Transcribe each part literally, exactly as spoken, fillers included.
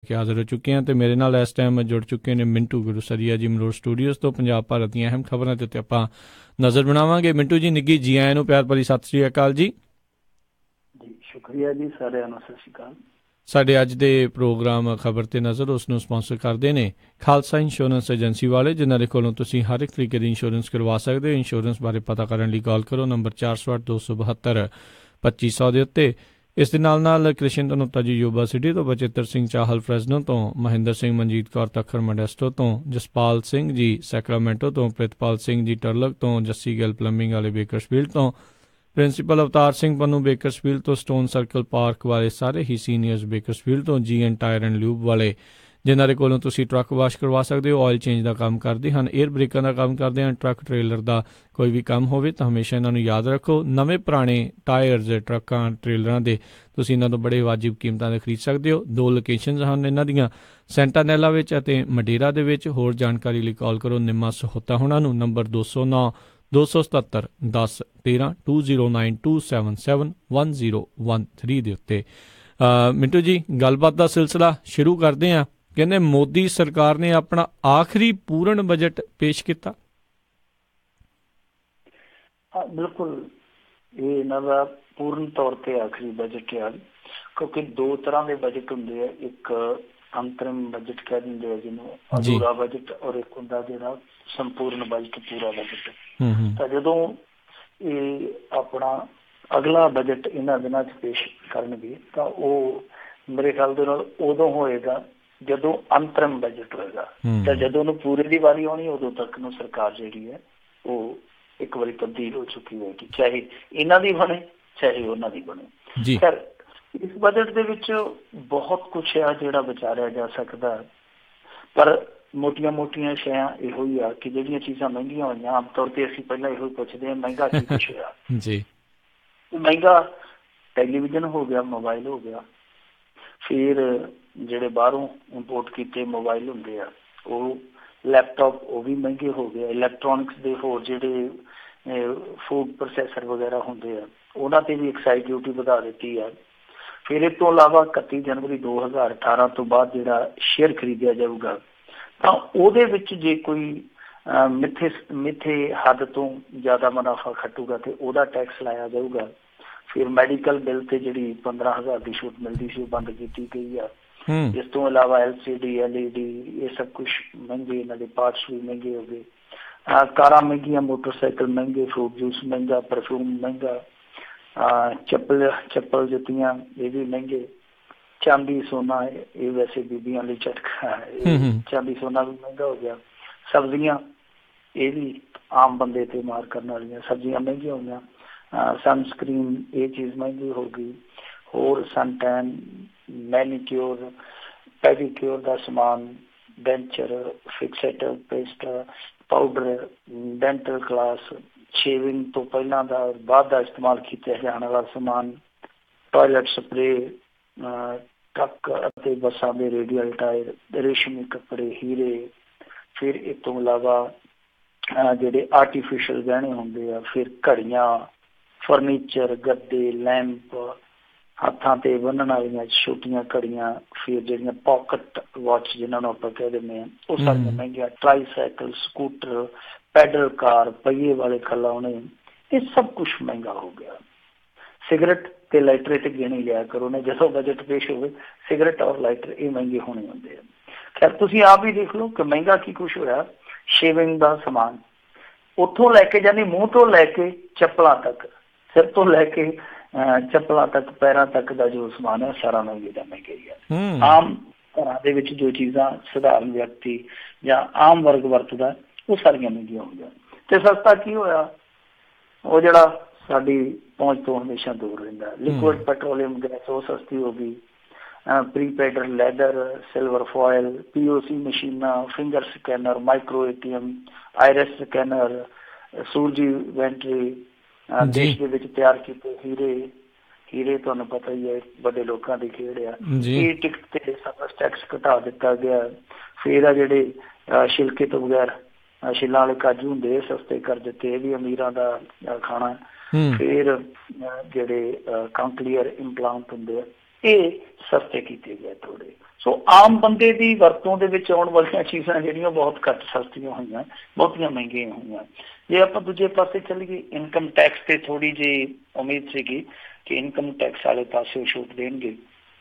के हाजिर हो चुके हैं। तो मेरे नाल इस टाइम जुड़ चुके हैं मिंटू गुरुसरिया जी मलोट स्टूडियोज़ तो पंजाब भारत दी अहम खबरों के उत्ते आपां नज़र बनावांगे। मिंटू जी निੱघੀ जी आए नूं प्यार भरी सत श्री अकाल जी। जी शुक्रिया जी, सारिਆਂ ਨੂੰ ਸਤਿ ਸ਼੍ਰੀ ਅਕਾਲ। ਸਾਡੇ ਅੱਜ ਦੇ ਪ੍ਰੋਗਰਾਮ ਖਬਰ ਤੇ ਨਜ਼ਰ ਉਸ ਨੂੰ ਸਪਾਂਸਰ ਕਰਦੇ ਨੇ ਖਾਲਸਾ ਇੰਸ਼ੋਰੈਂਸ ਏਜੰਸੀ ਵਾਲੇ, ਜਿਨ੍ਹਾਂ ਦੇ ਕੋਲੋਂ ਤੁਸੀਂ ਹਰ ਇੱਕ ਤਰੀਕੇ ਦੀ ਇੰਸ਼ੋਰੈਂਸ ਕਰਵਾ ਸਕਦੇ ਹੋ। ਇੰਸ਼ੋਰੈਂਸ ਬਾਰੇ ਪਤਾ ਕਰਨ ਲਈ ਕਾਲ ਕਰੋ ਨੰਬਰ ਚਾਰ ਸੌ ਅੱਠ ਦੋ ਸੌ ਬਹੱਤਰ ਪੱਚੀ ਸੌ ਦੇ ਉੱਤੇ। ਇਸ ਦੇ ਨਾਲ ਨਾਲ ਕ੍ਰਿਸ਼ਨ ਧਨੋਤਾ ਜੀ ਯੂਬਾ ਸਿਟੀ ਤੋਂ, ਬਚਿੱਤਰ ਸਿੰਘ ਚਾਹਲ ਫਰੈਜ਼ਨੋ ਤੋਂ, ਮਹਿੰਦਰ ਸਿੰਘ ਮਨਜੀਤ ਕੌਰ ਤੱਖਰ ਮੋਡੈਸਟੋ ਤੋਂ, ਜਸਪਾਲ ਸਿੰਘ ਜੀ ਸੈਕਰਾਮੈਂਟੋ ਤੋਂ, ਪ੍ਰਿਤਪਾਲ ਸਿੰਘ ਜੀ ਟਰਲਕ ਤੋਂ, ਜੱਸੀ ਗਿੱਲ ਪਲੰਬਿੰਗ ਵਾਲੇ ਬੇਕਰਸਫੀਲਡ ਤੋਂ, ਪ੍ਰਿੰਸੀਪਲ ਅਵਤਾਰ ਸਿੰਘ ਪੰਨੂ ਬੇਕਰਸਫੀਲਡ ਤੋਂ, ਸਟੋਨ ਸਰਕਲ ਪਾਰਕ ਵਾਲੇ ਸਾਰੇ ਹੀ ਸੀਨੀਅਰਸ ਬੇਕਰਸਫੀਲਡ ਤੋਂ, ਜੀ ਐਨ ਟਾਇਰ ਐਂਡ ਲਿਊਬ ਵਾਲੇ ਜਿਨ੍ਹਾਂ ਦੇ ਕੋਲੋਂ ਤੁਸੀਂ ਟਰੱਕ ਵਾਸ਼ ਕਰਵਾ ਸਕਦੇ ਹੋ, ਆਇਲ ਚੇਂਜ ਦਾ ਕੰਮ ਕਰਦੇ ਹਨ, ਏਅਰ ਬ੍ਰੇਕਾਂ ਦਾ ਕੰਮ ਕਰਦੇ ਹਨ, ਟਰੱਕ ਟ੍ਰੇਲਰ ਦਾ ਕੋਈ ਵੀ ਕੰਮ ਹੋਵੇ ਤਾਂ ਹਮੇਸ਼ਾ ਇਹਨਾਂ ਨੂੰ ਯਾਦ ਰੱਖੋ। ਨਵੇਂ ਪੁਰਾਣੇ ਟਾਇਰਸ ਟਰੱਕਾਂ ਟ੍ਰੇਲਰਾਂ ਦੇ ਤੁਸੀਂ ਇਹਨਾਂ ਤੋਂ ਬੜੇ ਵਾਜਿਬ ਕੀਮਤਾਂ ਦੇ ਖਰੀਦ ਸਕਦੇ ਹੋ। ਦੋ ਲੋਕੇਸ਼ਨਸ ਹਨ ਇਹਨਾਂ ਦੀਆਂ, ਸੈਂਟਾਨੈਲਾ ਵਿੱਚ ਅਤੇ ਮਡੇਰਾ ਦੇ ਵਿੱਚ। ਹੋਰ ਜਾਣਕਾਰੀ ਲਈ ਕਾਲ ਕਰੋ ਨਿੰਮਾ ਸਹੋਤਾ ਹੋਣਾ ਨੂੰ ਨੰਬਰ ਦੋ ਸੌ ਨੌ ਦੋ ਸੌ ਸਤੱਤਰ ਦਸ ਤੇਰਾਂ two zero nine two seven seven one zero one three ਦੇ ਉੱਤੇ। ਮਿੰਟੂ ਜੀ ਗੱਲਬਾਤ ਦਾ ਸਿਲਸਿਲਾ ਸ਼ੁਰੂ ਕਰਦੇ ਹਾਂ। ਕਹਿੰਦੇ ਮੋਦੀ ਸਰਕਾਰ ਨੇ ਆਪਣਾ ਆਖਰੀ ਪੂਰਨ ਬਜਟ ਪੇਸ਼ ਕੀਤਾ। ਹਾਂ ਬਿਲਕੁਲ, ਇਹ ਇਹਨਾਂ ਦਾ ਪੂਰਨ ਤੌਰ ਤੇ ਆਖਰੀ ਬਜਟ ਆ, ਕਿਉਂਕਿ ਦੋ ਤਰ੍ਹਾਂ ਦੇ ਬਜਟ ਹੁੰਦੇ ਆ, ਇੱਕ ਅੰਤਰਿਮ ਬਜਟ ਕਹਿ ਦਿੰਦੇ ਆ ਜਿਹਨੂੰ, ਅਧੂਰਾ ਬਜਟ, ਔਰ ਇੱਕ ਹੁੰਦਾ ਜਿਹੜਾ ਸੰਪੂਰਨ ਬਜਟ, ਪੂਰਾ ਬਜਟ। ਤਾਂ ਜਦੋਂ ਇਹ ਆਪਣਾ ਅਗਲਾ ਬਜਟ ਇਹਨਾਂ ਦਿਨਾਂ 'ਚ ਪੇਸ਼ ਕਰਨਗੇ ਤਾਂ ਉਹ ਮੇਰੇ ਖਿਆਲ ਦੇ ਨਾਲ ਉਦੋਂ ਹੋਏਗਾ ਜਦੋਂ ਅੰਤਰਿਮ ਬਜਟ ਹੋਏਗਾ। ਤਾਂ ਜਦੋਂ ਉਹਨੂੰ ਪੂਰੇ ਦੀ ਵਾਰੀ ਆਉਣੀ ਉਦੋਂ ਤੱਕ ਨੂੰ ਸਰਕਾਰ ਜਿਹੜੀ ਹੈ ਉਹ ਇੱਕ ਵਾਰੀ ਤਬਦੀਲ ਹੋ ਚੁੱਕੀ ਹੋਏਗੀ, ਚਾਹੇ ਇਹਨਾਂ ਦੀ ਬਣੇ ਚਾਹੇ ਉਹਨਾਂ ਦੀ ਬਣੇ। ਖੈਰ ਇਸ ਬਜਟ ਦੇ ਵਿੱਚ ਬਹੁਤ ਕੁਛ ਆ ਜਿਹੜਾ ਵਿਚਾਰਿਆ ਜਾ ਸਕਦਾ, ਪਰ ਮੋਟੀਆਂ ਮੋਟੀਆਂ ਸ਼ੈਆਂ ਇਹੋ ਹੀ ਆ ਕਿ ਜਿਹੜੀਆਂ ਚੀਜ਼ਾਂ ਮਹਿੰਗੀਆਂ ਹੋਈਆਂ, ਆਮ ਤੌਰ ਤੇ ਅਸੀਂ ਪਹਿਲਾਂ ਇਹੋ ਹੀ ਪੁੱਛਦੇ ਹਾਂ ਮਹਿੰਗਾ ਕੀ ਕੁਛ ਹੋਇਆ। ਜੀ ਮਹਿੰਗਾ ਟੈਲੀਵਿਜ਼ਨ ਹੋ ਗਿਆ, ਮੋਬਾਈਲ ਹੋ ਗਿਆ, ਫਿਰ ਜਿਹੜੇ ਬਾਹਰੋਂ ਇੰਪੋਰਟ ਕੀਤੇ ਮੋਬਾਈਲ ਹੁੰਦੇ ਆ ਉਹ, ਲੈਪਟਾਪ ਉਹ ਵੀ ਮਹਿੰਗੇ ਹੋ ਗਏ, ਇਲੈਕਟ੍ਰੋਨਿਕਸ ਦੇ ਹੋਰ ਜਿਹੜੇ ਫੂਡ ਪ੍ਰੋਸੈਸਰ ਵਗੈਰਾ ਹੁੰਦੇ ਆ ਉਹਨਾਂ 'ਤੇ ਵੀ ਐਕਸਾਈਜ਼ ਡਿਊਟੀ ਵਧਾ ਦਿੱਤੀ ਆ। ਫਿਰ ਇਸ ਤੋਂ ਇਲਾਵਾ ਇਕੱਤੀ ਜਨਵਰੀ ਦੋ ਹਜ਼ਾਰ ਅਠਾਰਾਂ ਤੋਂ ਬਾਅਦ ਜਿਹੜਾ ਸ਼ੇਅਰ ਖਰੀਦਿਆ ਜਾਊਗਾ ਤਾਂ ਉਹਦੇ ਵਿੱਚ ਜੇ ਕੋਈ ਮਿੱਥੇ ਮਿੱਥੇ ਹੱਦ ਤੋਂ ਜ਼ਿਆਦਾ ਮੁਨਾਫਾ ਖੱਟੂਗਾ ਤੇ ਉਹਦਾ ਟੈਕਸ ਲਾਇਆ ਜਾਊਗਾ। ਫਿਰ ਮੈਡੀਕਲ ਬਿੱਲ ਤੇ ਜਿਹੜੀ ਪੰਦਰਾਂ ਹਜ਼ਾਰ ਦੀ ਛੂਟ ਮਿਲਦੀ ਸੀ ਉਹ ਬੰਦ ਕੀਤੀ ਗਈ ਆ। ਇਸ ਤੋਂ ਇਲਾਵਾ L C D, L E D, ਇਹ ਸਭ ਕੁਛ ਮਹਿੰਗੇ, ਇਹਨਾਂ ਦੇ ਪਾਰਟਸ ਵੀ ਮਹਿੰਗੇ ਹੋ ਗਏ, ਕਾਰਾਂ ਮਹਿੰਗੀਆਂ, ਮੋਟਰਸਾਈਕਲ ਮਹਿੰਗੇ, ਫਰੂਟ ਜੂਸ ਮਹਿੰਗਾ, ਪਰਫਿਊਮ ਮਹਿੰਗਾ, ਚੱਪਲ ਚੱਪਲ ਜੁੱਤੀਆਂ ਇਹ ਵੀ ਮਹਿੰਗੇ, ਚਾਂਦੀ ਸੋਨਾ ਇਹ ਵੈਸੇ ਬੀਬੀਆਂ ਲਈ ਝਟਕਾ ਹੈ, ਚਾਂਦੀ ਸੋਨਾ ਵੀ ਮਹਿੰਗਾ ਹੋ ਗਿਆ। ਸਬਜ਼ੀਆਂ ਇਹ ਵੀ ਆਮ ਬੰਦੇ ਤੇ ਮਾਰ ਕਰਨ ਵਾਲੀਆਂ ਸਬਜ਼ੀਆਂ ਮਹਿੰਗੀਆਂ ਹੋਈਆਂ। ਸਨਸਕ੍ਰੀਨ ਇਹ ਚੀਜ਼ ਮਹਿੰਗੀ ਹੋ ਗਈ। ਹੋਰ ਸਨਟੈਨ, ਮੈਨੀਕਿਓਰ, ਪੈਡੀਕਿਓਰ ਦਾ ਸਮਾਨ, denture, fixator, paste, powder, dental class, shaving ਤੋਂ ਪਹਿਲਾਂ ਦਾ ਬਾਅਦ ਦਾ ਇਸਤੇਮਾਲ ਕੀਤਾ ਜਾਣ ਵਾਲਾ ਸਮਾਨ, ਟੋਇਲਟ ਸਪਰੇ, ਟਰੱਕ ਅਤੇ ਬੱਸਾਂ ਦੇ ਰੇਡੀਅਲ ਟਾਇਰ, ਰੇਸ਼ਮੀ ਕੱਪੜੇ, ਹੀਰੇ। ਫਿਰ ਇਸ ਤੋਂ ਇਲਾਵਾ ਜਿਹੜੇ ਆਰਟੀਫਿਸ਼ਲ ਗਹਿਣੇ ਹੁੰਦੇ ਆ, ਫਿਰ ਘੜੀਆਂ, ਫਰਨੀਚਰ, ਗੱਦੇ, ਲੈਂਪ, ਹੱਥਾਂ 'ਤੇ ਬੰਨ੍ਹਣ ਵਾਲੀਆਂ ਛੋਟੀਆਂ ਘੜੀਆਂ, ਫਿਰ ਜਿਹੜੀਆਂ ਪੋਕਟ ਵਾਚ ਜਿਹਨਾਂ ਨੂੰ ਆਪਾਂ ਕਹਿ ਦਿੰਦੇ ਹਾਂ ਉਹ ਸਾਰੀਆਂ ਮਹਿੰਗੀਆਂ, ਟਰਾਈਸਾਈਕਲ, ਸਕੂਟਰ, ਪੈਡਲ ਕਾਰ, ਪਹੀਏ ਵਾਲੇ ਖਿਡੌਣੇ, ਇਹ ਸਭ ਕੁਛ ਮਹਿੰਗਾ ਹੋ ਗਿਆ। ਸਿਗਰਟ ਤੇ ਲਾਈਟਰ ਤੇ ਗਿਣੀ ਲਿਆ ਕਰੋ ਨੇ ਜਦੋਂ ਬਜਟ ਪੇਸ਼ ਹੋਵੇ, ਸਿਗਰਟ ਔਰ ਲਾਈਟਰ ਇਹ ਮਹਿੰਗੇ ਹੋਣੇ ਹੁੰਦੇ ਆ। ਖੈਰ ਤੁਸੀਂ ਆਪ ਹੀ ਦੇਖ ਲਓ ਕਿ ਮਹਿੰਗਾ ਕੀ ਕੁਛ ਹੋਇਆ। ਸ਼ੇਵਿੰਗ ਦਾ ਸਮਾਨ ਉੱਥੋਂ ਲੈ ਕੇ, ਯਾਨੀ ਮੂੰਹ ਤੋਂ ਲੈ ਕੇ ਚੱਪਲਾਂ ਤੱਕ, ਸਿਰ ਤੋਂ ਲੈ ਕੇ ਚੱਪਲਾਂ ਤੱਕ, ਪੈਰਾਂ ਤੱਕ ਦਾ ਜੋ ਸਮਾਨ ਹੈ ਸਾਰਾ ਮਹਿੰਗੇ ਦਾ ਮਹਿੰਗਾ ਹੀ ਹੈ। ਆਮ ਘਰਾਂ ਦੇ ਵਿੱਚ ਜੋ ਚੀਜ਼ਾਂ ਸਧਾਰਨ ਵਿਅਕਤੀ ਜਾਂ ਆਮ ਵਰਗ ਵਰਤਦਾ ਉਹ ਸਾਰੀਆਂ ਮਹਿੰਗੀਆਂ ਹੋ ਗਈਆਂ। ਤੇ ਸਸਤਾ ਕੀ ਹੋਇਆ? ਉਹ ਜਿਹੜਾ ਸਾਡੀ ਪਹੁੰਚ ਤੋਂ ਹਮੇਸ਼ਾ ਦੂਰ ਰਹਿੰਦਾ, ਲਿਕੁਇਡ ਪੈਟਰੋਲੀਅਮ ਗੈਸ ਉਹ ਸਸਤੀ ਹੋ ਗਈ। ਪ੍ਰੀਪੇਡਰ leather, silver foil, P O C ਮਸ਼ੀਨਾਂ, finger scanner, micro A T M, iris scanner, ਸੂਰਜੀ ਵੈਂਟਰੀ, ਦੇਸ਼ ਦੇ ਵਿੱਚ ਤਿਆਰ ਕੀਤੇ ਹੀਰੇ। ਹੀਰੇ ਤੁਹਾਨੂੰ ਪਤਾ ਹੀ ਹੈ ਵੱਡੇ ਲੋਕਾਂ ਦੀ ਖੇਡ ਆ। ਇਹ ਟਿਕਟ ਤੇ ਸਰਵਿਸ ਟੈਕਸ ਘਟਾ ਦਿੱਤਾ ਗਿਆ। ਫਿਰ ਆ ਜਿਹੜੇ ਛਿਲਕੇ ਤੋਂ ਬਗੈਰ ਛਿੱਲਾਂ ਵਾਲੇ ਕਾਜੂ ਹੁੰਦੇ ਇਹ ਸਸਤੇ ਕਰ ਦਿੱਤੇ, ਇਹ ਵੀ ਅਮੀਰਾਂ ਦਾ ਖਾਣਾ। ਫਿਰ ਜਿਹੜੇ ਕੰਕਲੀਅਰ ਇੰਪਲਾਂਟ ਹੁੰਦੇ ਆ ਇਹ ਸਸਤੇ ਕੀਤੇ ਗਏ ਥੋੜੇ। ਸੋ ਆਮ ਬੰਦੇ ਦੀ ਵਰਤੋਂ ਦੇ ਵਿੱਚ ਆਉਣ ਵਾਲੀਆਂ ਚੀਜ਼ਾਂ ਜਿਹੜੀਆਂ ਬਹੁਤ ਘੱਟ ਸਸਤੀਆਂ ਹੋਈਆਂ, ਬਹੁਤੀਆਂ ਮਹਿੰਗੀਆਂ ਹੋਈਆਂ। ਜੇ ਆਪਾਂ ਦੂਜੇ ਪਾਸੇ ਚੱਲੀਏ, ਇਨਕਮ ਟੈਕਸ ਤੇ ਥੋੜੀ ਜਿਹੀ ਉਮੀਦ ਸੀਗੀ ਕਿ ਇਨਕਮ ਟੈਕਸ ਵਾਲੇ ਪਾਸੇ ਛੂਟ ਦੇਣਗੇ,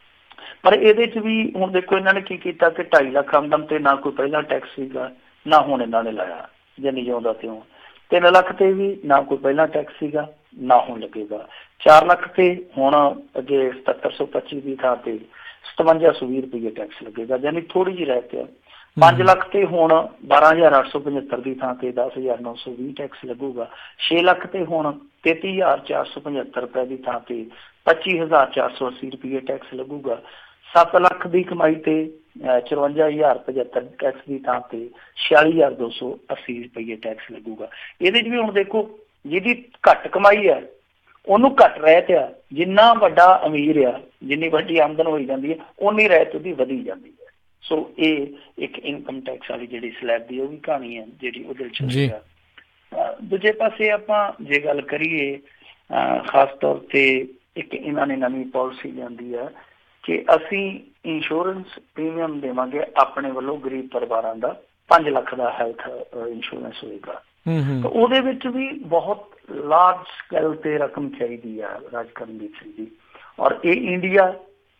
ਪਰ ਇਹਦੇ ਚ ਵੀ ਹੁਣ ਦੇਖੋ ਇਹਨਾਂ ਨੇ ਕੀ ਕੀਤਾ ਕਿ ਢਾਈ ਲੱਖ ਆਮਦਨ ਤੇ ਨਾ ਕੋਈ ਪਹਿਲਾਂ ਟੈਕਸ ਸੀਗਾ, ਨਾ ਹੁਣ ਇਹਨਾਂ ਨੇ ਲਾਇਆ ਜਾਨੀ ਜਿਉਂਦਾ ਤਿਉਂ। ਤਿੰਨ ਲੱਖ ਤੇ ਵੀ ਨਾ ਕੋਈ ਪਹਿਲਾਂ ਟੈਕਸ ਸੀਗਾ, ਨਾ ਹੁਣ ਲੱਗੇਗਾ। ਚਾਰ ਲੱਖ ਤੇ ਹੁਣ ਅੱਗੇ ਸਤੱਤਰ ਸੌ ਪੱਚੀ ਦੀ ਥਾਂ ਤੇ ਸਤਵੰਜਾ ਸੌ ਵੀਹ ਰੁਪਈਏ ਟੈਕਸ ਲੱਗੇਗਾ, ਯਾਨੀ ਥੋੜੀ ਜਿਹੀ ਰਹਿ ਪਿਆ। ਪੰਜ ਲੱਖ ਤੇ ਹੁਣ ਬਾਰਾਂ ਹਜ਼ਾਰ ਅੱਠ ਸੌ ਪਚੱਤਰ ਦੀ ਥਾਂ ਤੇ ਦਸ ਹਜ਼ਾਰ ਨੌ ਸੌ ਵੀਹ ਟੈਕਸ ਲੱਗੂਗਾ। ਛੇ ਲੱਖ ਤੇ ਹੁਣ ਤੇਤੀ ਹਜ਼ਾਰ ਚਾਰ ਸੌ ਪਚੱਤਰ ਰੁਪਏ ਦੀ ਥਾਂ ਤੇ ਪੱਚੀ ਹਜ਼ਾਰ ਚਾਰ ਸੌ ਅੱਸੀ ਰੁਪਈਏ ਟੈਕਸ ਲੱਗੂਗਾ। ਸੱਤ ਲੱਖ ਦੀ ਕਮਾਈ ਤੇ ਚੁਰਵੰਜਾ ਹਜ਼ਾਰ ਪਚੱਤਰ ਟੈਕਸ ਦੀ ਥਾਂ ਤੇ ਛਿਆਲੀ ਹਜ਼ਾਰ ਦੋ ਸੌ ਅੱਸੀ ਰੁਪਈਏ ਟੈਕਸ ਲੱਗੂਗਾ। ਇਹਦੇ ਚ ਵੀ ਹੁਣ ਦੇਖੋ ਜਿਹਦੀ ਘੱਟ ਕਮਾਈ ਹੈ ਉਹਨੂੰ ਘੱਟ ਰਹਿਤ ਆ, ਜਿੰਨਾ ਵੱਡਾ ਅਮੀਰ ਆ, ਜਿੰਨੀ ਵੱਡੀ ਆਮਦਨ ਹੋਈ ਜਾਂਦੀ ਹੈ ਉਨੀ ਰਹਿਤ ਉਹਦੀ ਵਧੀ ਜਾਂਦੀ ਹੈ। ਸੋ ਇਹ ਇੱਕ ਇਨਕਮ ਟੈਕਸ ਵਾਲੀ ਜਿਹੜੀ ਸਲੈਬ ਦੀ ਉਹ ਵੀ ਕਹਾਣੀ ਹੈ ਜਿਹੜੀ ਉਹ ਦਿਲਚਸਪ ਆ। ਦੂਜੇ ਪਾਸੇ ਆਪਾਂ ਜੇ ਗੱਲ ਕਰੀਏ ਖਾਸ ਤੌਰ ਤੇ ਇੱਕ ਇਹਨਾਂ ਨੇ ਨਵੀਂ ਪਾਲਿਸੀ ਲਿਆਂਦੀ ਹੈ ਕਿ ਅਸੀਂ ਇੰਸ਼ੋਰੈਂਸ ਪ੍ਰੀਮੀਅਮ ਦੇਵਾਂਗੇ ਆਪਣੇ ਵੱਲੋਂ ਗਰੀਬ ਪਰਿਵਾਰਾਂ ਦਾ, ਪੰਜ ਲੱਖ ਦਾ ਹੈਲਥ ਇੰਸ਼ੋਰੈਂਸ ਹੋਏਗਾ। ਉਹਦੇ ਵਿੱਚ ਵੀ ਬਹੁਤ ਲਾਰਜ ਸਕੇਲ ਤੇ ਰਕਮ ਚਾਹੀਦੀ ਆ ਰਾਜ ਕਰਨਵੀਰ ਸਿੰਘ ਜੀ। ਔਰ ਇਹ ਇੰਡੀਆ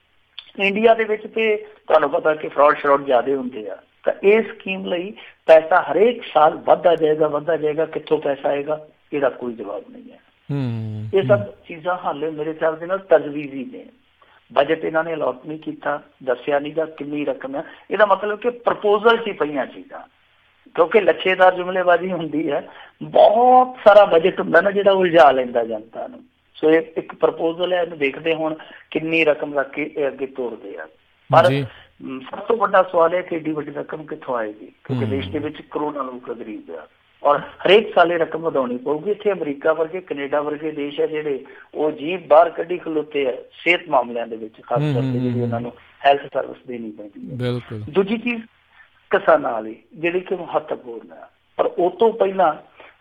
ਇੰਡੀਆ ਦੇ ਵਿੱਚ ਤੇ ਤੁਹਾਨੂੰ ਪਤਾ ਕਿ ਫਰਾਡ ਸ਼ਰਾਡ ਜ਼ਿਆਦਾ ਹੁੰਦੇ ਆ, ਤਾਂ ਇਹ ਸਕੀਮ ਲਈ ਪੈਸਾ ਹਰੇਕ ਸਾਲ ਵੱਧਦਾ ਜਾਏਗਾ ਵੱਧਦਾ ਜਾਏਗਾ। ਕਿੱਥੋਂ ਪੈਸਾ ਆਏਗਾ ਇਹਦਾ ਕੋਈ ਜਵਾਬ ਨਹੀਂ ਹੈ। ਇਹ ਸਭ ਚੀਜ਼ਾਂ ਹਾਲੇ ਮੇਰੇ ਖਿਆਲ ਦੇ ਨਾਲ ਤਜਵੀਜ਼ੀ ਨੇ। ਬਜਟ ਇਹਨਾਂ ਨੇ ਅਲਾਟ ਨਹੀਂ ਕੀਤਾ, ਦੱਸਿਆ ਨਹੀਂ ਗਾ ਕਿੰਨੀ ਰਕਮ ਹੈ। ਇਹਦਾ ਮਤਲਬ ਕਿ ਪ੍ਰਪੋਜ਼ਲ 'ਚ ਹੀ ਪਈਆਂ ਚੀਜ਼ਾਂ, ਕਿਉਂਕਿ ਲੱਛੇਦਾਰ ਜੁਮਲੇਬਾਜ਼ੀ ਹੁੰਦੀ ਹੈ। ਬਹੁਤ ਸਾਰਾ ਬਜਟ ਹੁੰਦਾ ਨਾ ਜਿਹੜਾ ਉਲਝਾ ਲੈਂਦਾ ਜਨਤਾ ਨੂੰ। ਸੋ ਇਹ ਇੱਕ ਪ੍ਰਪੋਜ਼ਲ ਹੈ, ਇਹਨੂੰ ਦੇਖਦੇ ਹੁਣ ਕਿੰਨੀ ਰਕਮ ਰੱਖ ਕੇ ਇਹ ਅੱਗੇ ਤੋਰਦੇ ਆ। ਪਰ ਸਭ ਤੋਂ ਵੱਡਾ ਸਵਾਲ ਹੈ ਕਿ ਏਡੀ ਵੱਡੀ ਰਕਮ ਕਿੱਥੋਂ ਆਏਗੀ, ਕਿਉਂਕਿ ਦੇਸ਼ ਦੇ ਵਿੱਚ ਕਰੋੜਾਂ ਲੋਕ ਗਰੀਬ ਆ ਔਰ ਹਰੇਕ ਸਾਲ ਇਹ ਰਕਮ ਵਧਾਉਣੀ ਪਊਗੀ। ਇੱਥੇ ਅਮਰੀਕਾ ਵਰਗੇ ਕੈਨੇਡਾ ਵਰਗੇ ਦੇਸ਼ ਹੈ ਜਿਹੜੇ ਉਹ ਜੀਭ ਬਾਹਰ ਕੱਢੀ ਖਲੋਤੇ ਆ ਸਿਹਤ ਮਾਮਲਿਆਂ ਦੇ ਵਿੱਚ, ਖਾਸ ਤੌਰ ਤੇ ਜਿਹੜੀ ਉਹਨਾਂ ਨੂੰ ਹੈਲਥ ਸਰਵਿਸ ਦੇਣੀ ਪੈਂਦੀ ਹੈ। ਦੂਜੀ ਚੀਜ਼ ਕਿਸਾਨਾਂ ਵਾਲੀ ਜਿਹੜੀ ਕਿ ਮਹੱਤਵਪੂਰਨ ਹੈ, ਪਰ ਉਹ ਤੋਂ ਪਹਿਲਾਂ